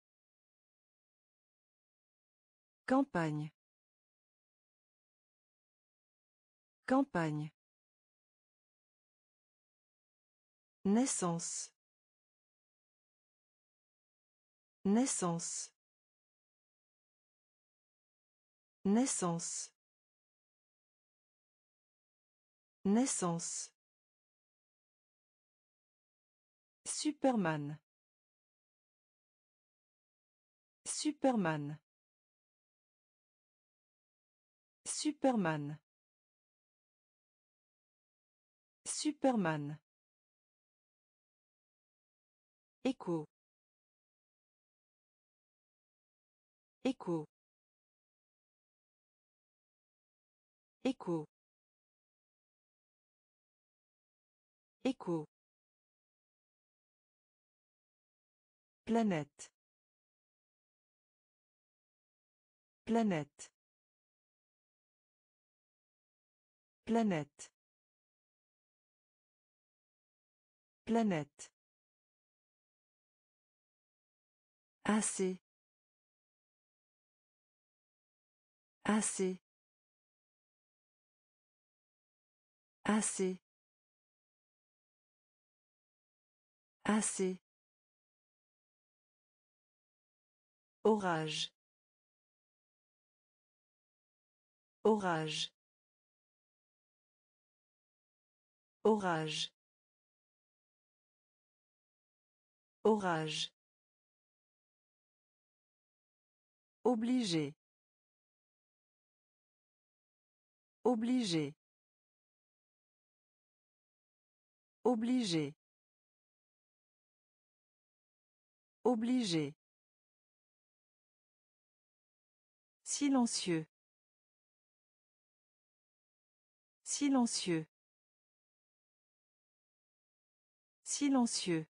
Campagne. Campagne. Naissance. Naissance. Naissance. Naissance. Superman. Superman. Superman. Superman. Écho. Écho. Écho. Écho. Planète. Planète. Planète. Planète. Assez. Assez. Assez. Assez. Orage. Orage. Orage. Orage. Obligé. Obligé. Obligé. Obligé. Silencieux. Silencieux. Silencieux.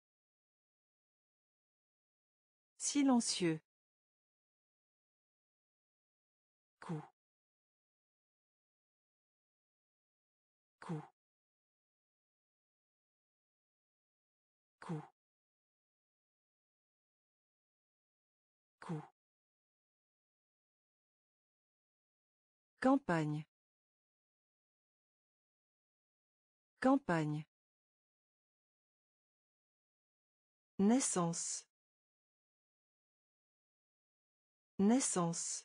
Silencieux. Coup. Coup. Coup. Coup. Campagne. Campagne. Naissance. Naissance.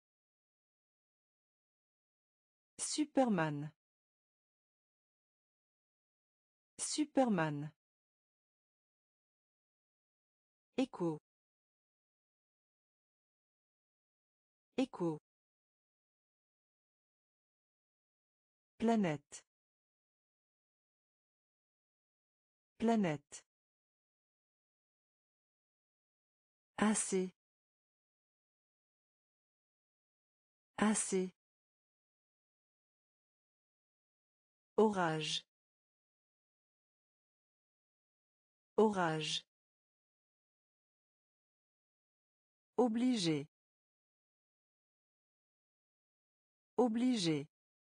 Superman. Superman. Écho. Écho. Planète. Planète. Assez. Assez. Orage. Orage. Obligé. Obligé.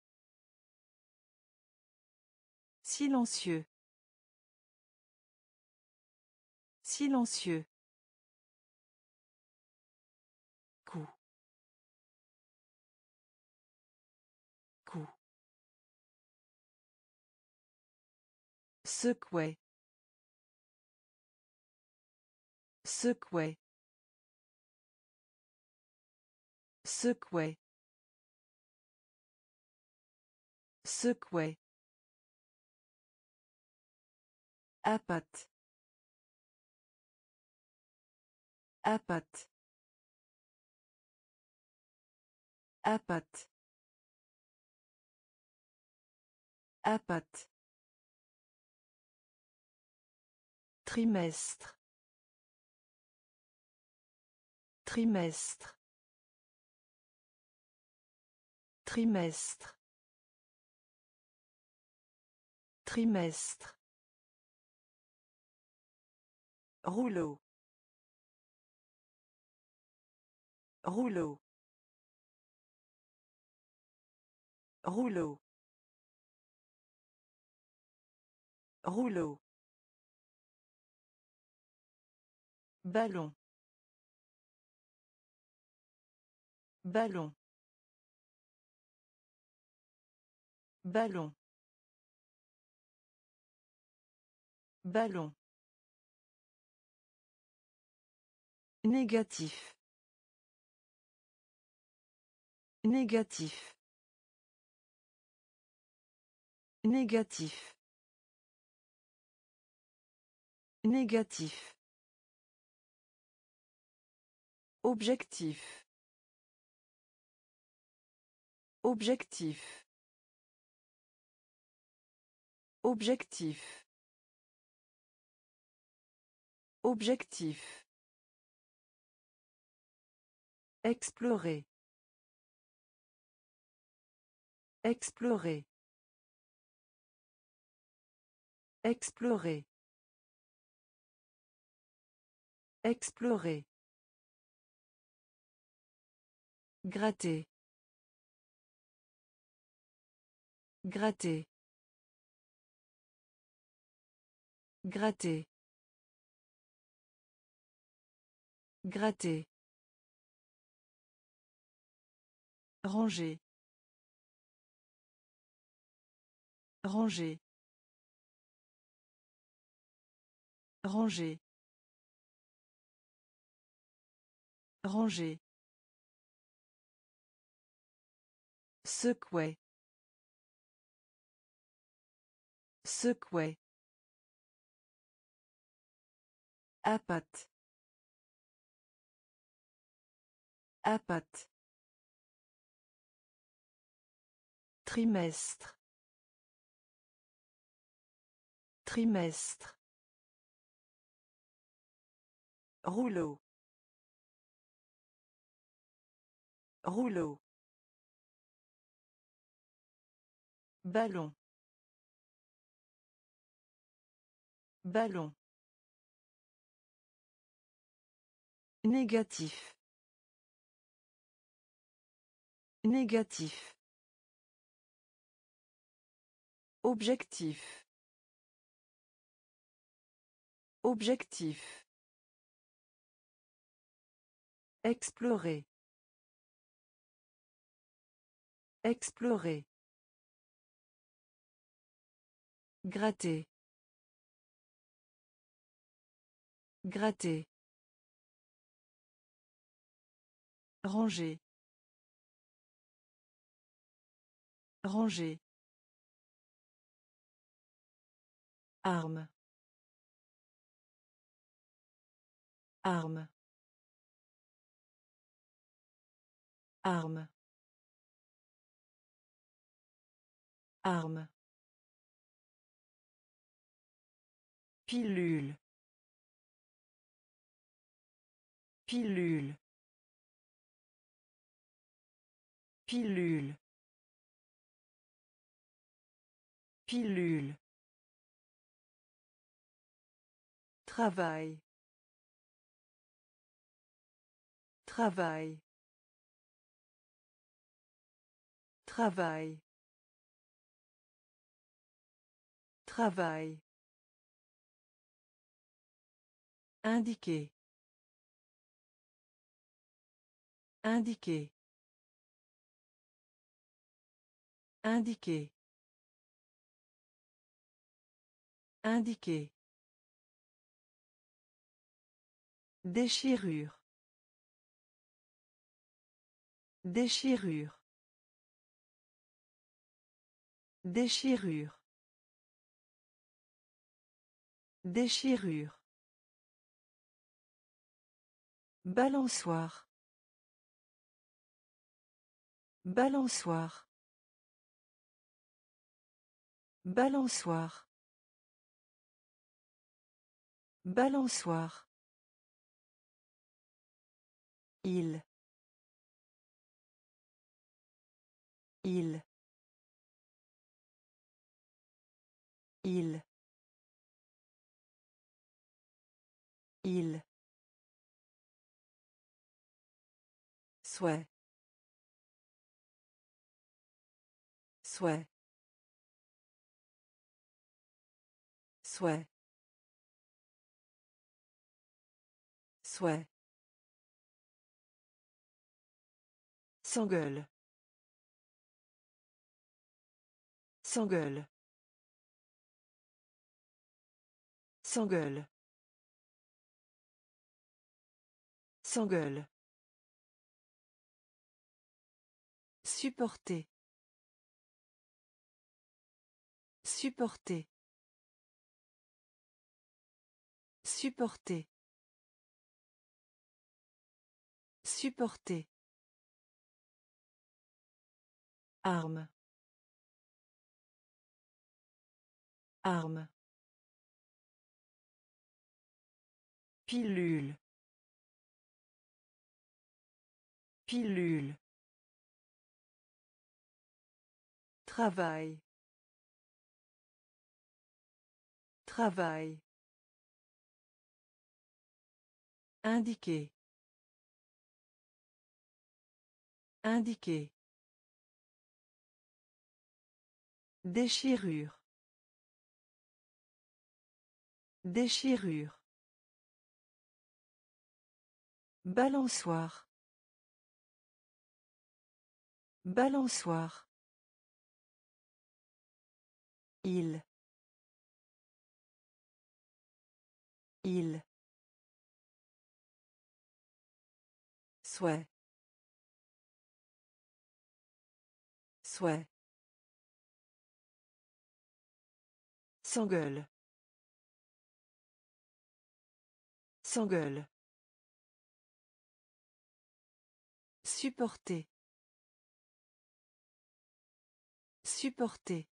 Silencieux. Silencieux. Coup. Coup. Secouer. Secouer. Secouer. Secouer. Appât. Appât. Appât. Appât. Trimestre. Trimestre. Trimestre. Trimestre. Rouleau. Rouleau. Rouleau. Rouleau. Ballon. Ballon. Ballon. Ballon. Négatif. Négatif. Négatif. Négatif. Objectif. Objectif. Objectif. Objectif. Explorer. Explorer. Explorer. Explorer. Gratter. Gratter. Gratter. Gratter. Ranger. Ranger. Ranger. Ranger. Secouer. Secouer. Appât. Appât. Trimestre. Trimestre. Rouleau. Rouleau. Ballon. Ballon. Négatif. Négatif. Objectif. Objectif. Explorer. Explorer. Gratter. Gratter. Ranger. Ranger. Arme. Arme. Arme. Arme. Pilule. Pilule. Pilule. Pilule. Travail. Travail. Travail. Travail. Indiquer. Indiquer. Indiquer. Indiquer. Déchirure. Déchirure. Déchirure. Déchirure. Balançoire. Balançoire. Balançoire. Balançoire. Il. Il. Il. Il. Souhait. Souhait. Souhait. Souhait. S'engueule. S'engueule. S'engueule. S'engueule. Supporter. Supporter. Supporter. Supporter. Arme. Arme. Pilule. Pilule. Travail. Travail. Indiquer. Indiquer. Déchirure. Déchirure. Balançoire. Balançoire. Il. Il. Souhait. Souhait. S'engueule. S'engueule. Supporter. Supporter.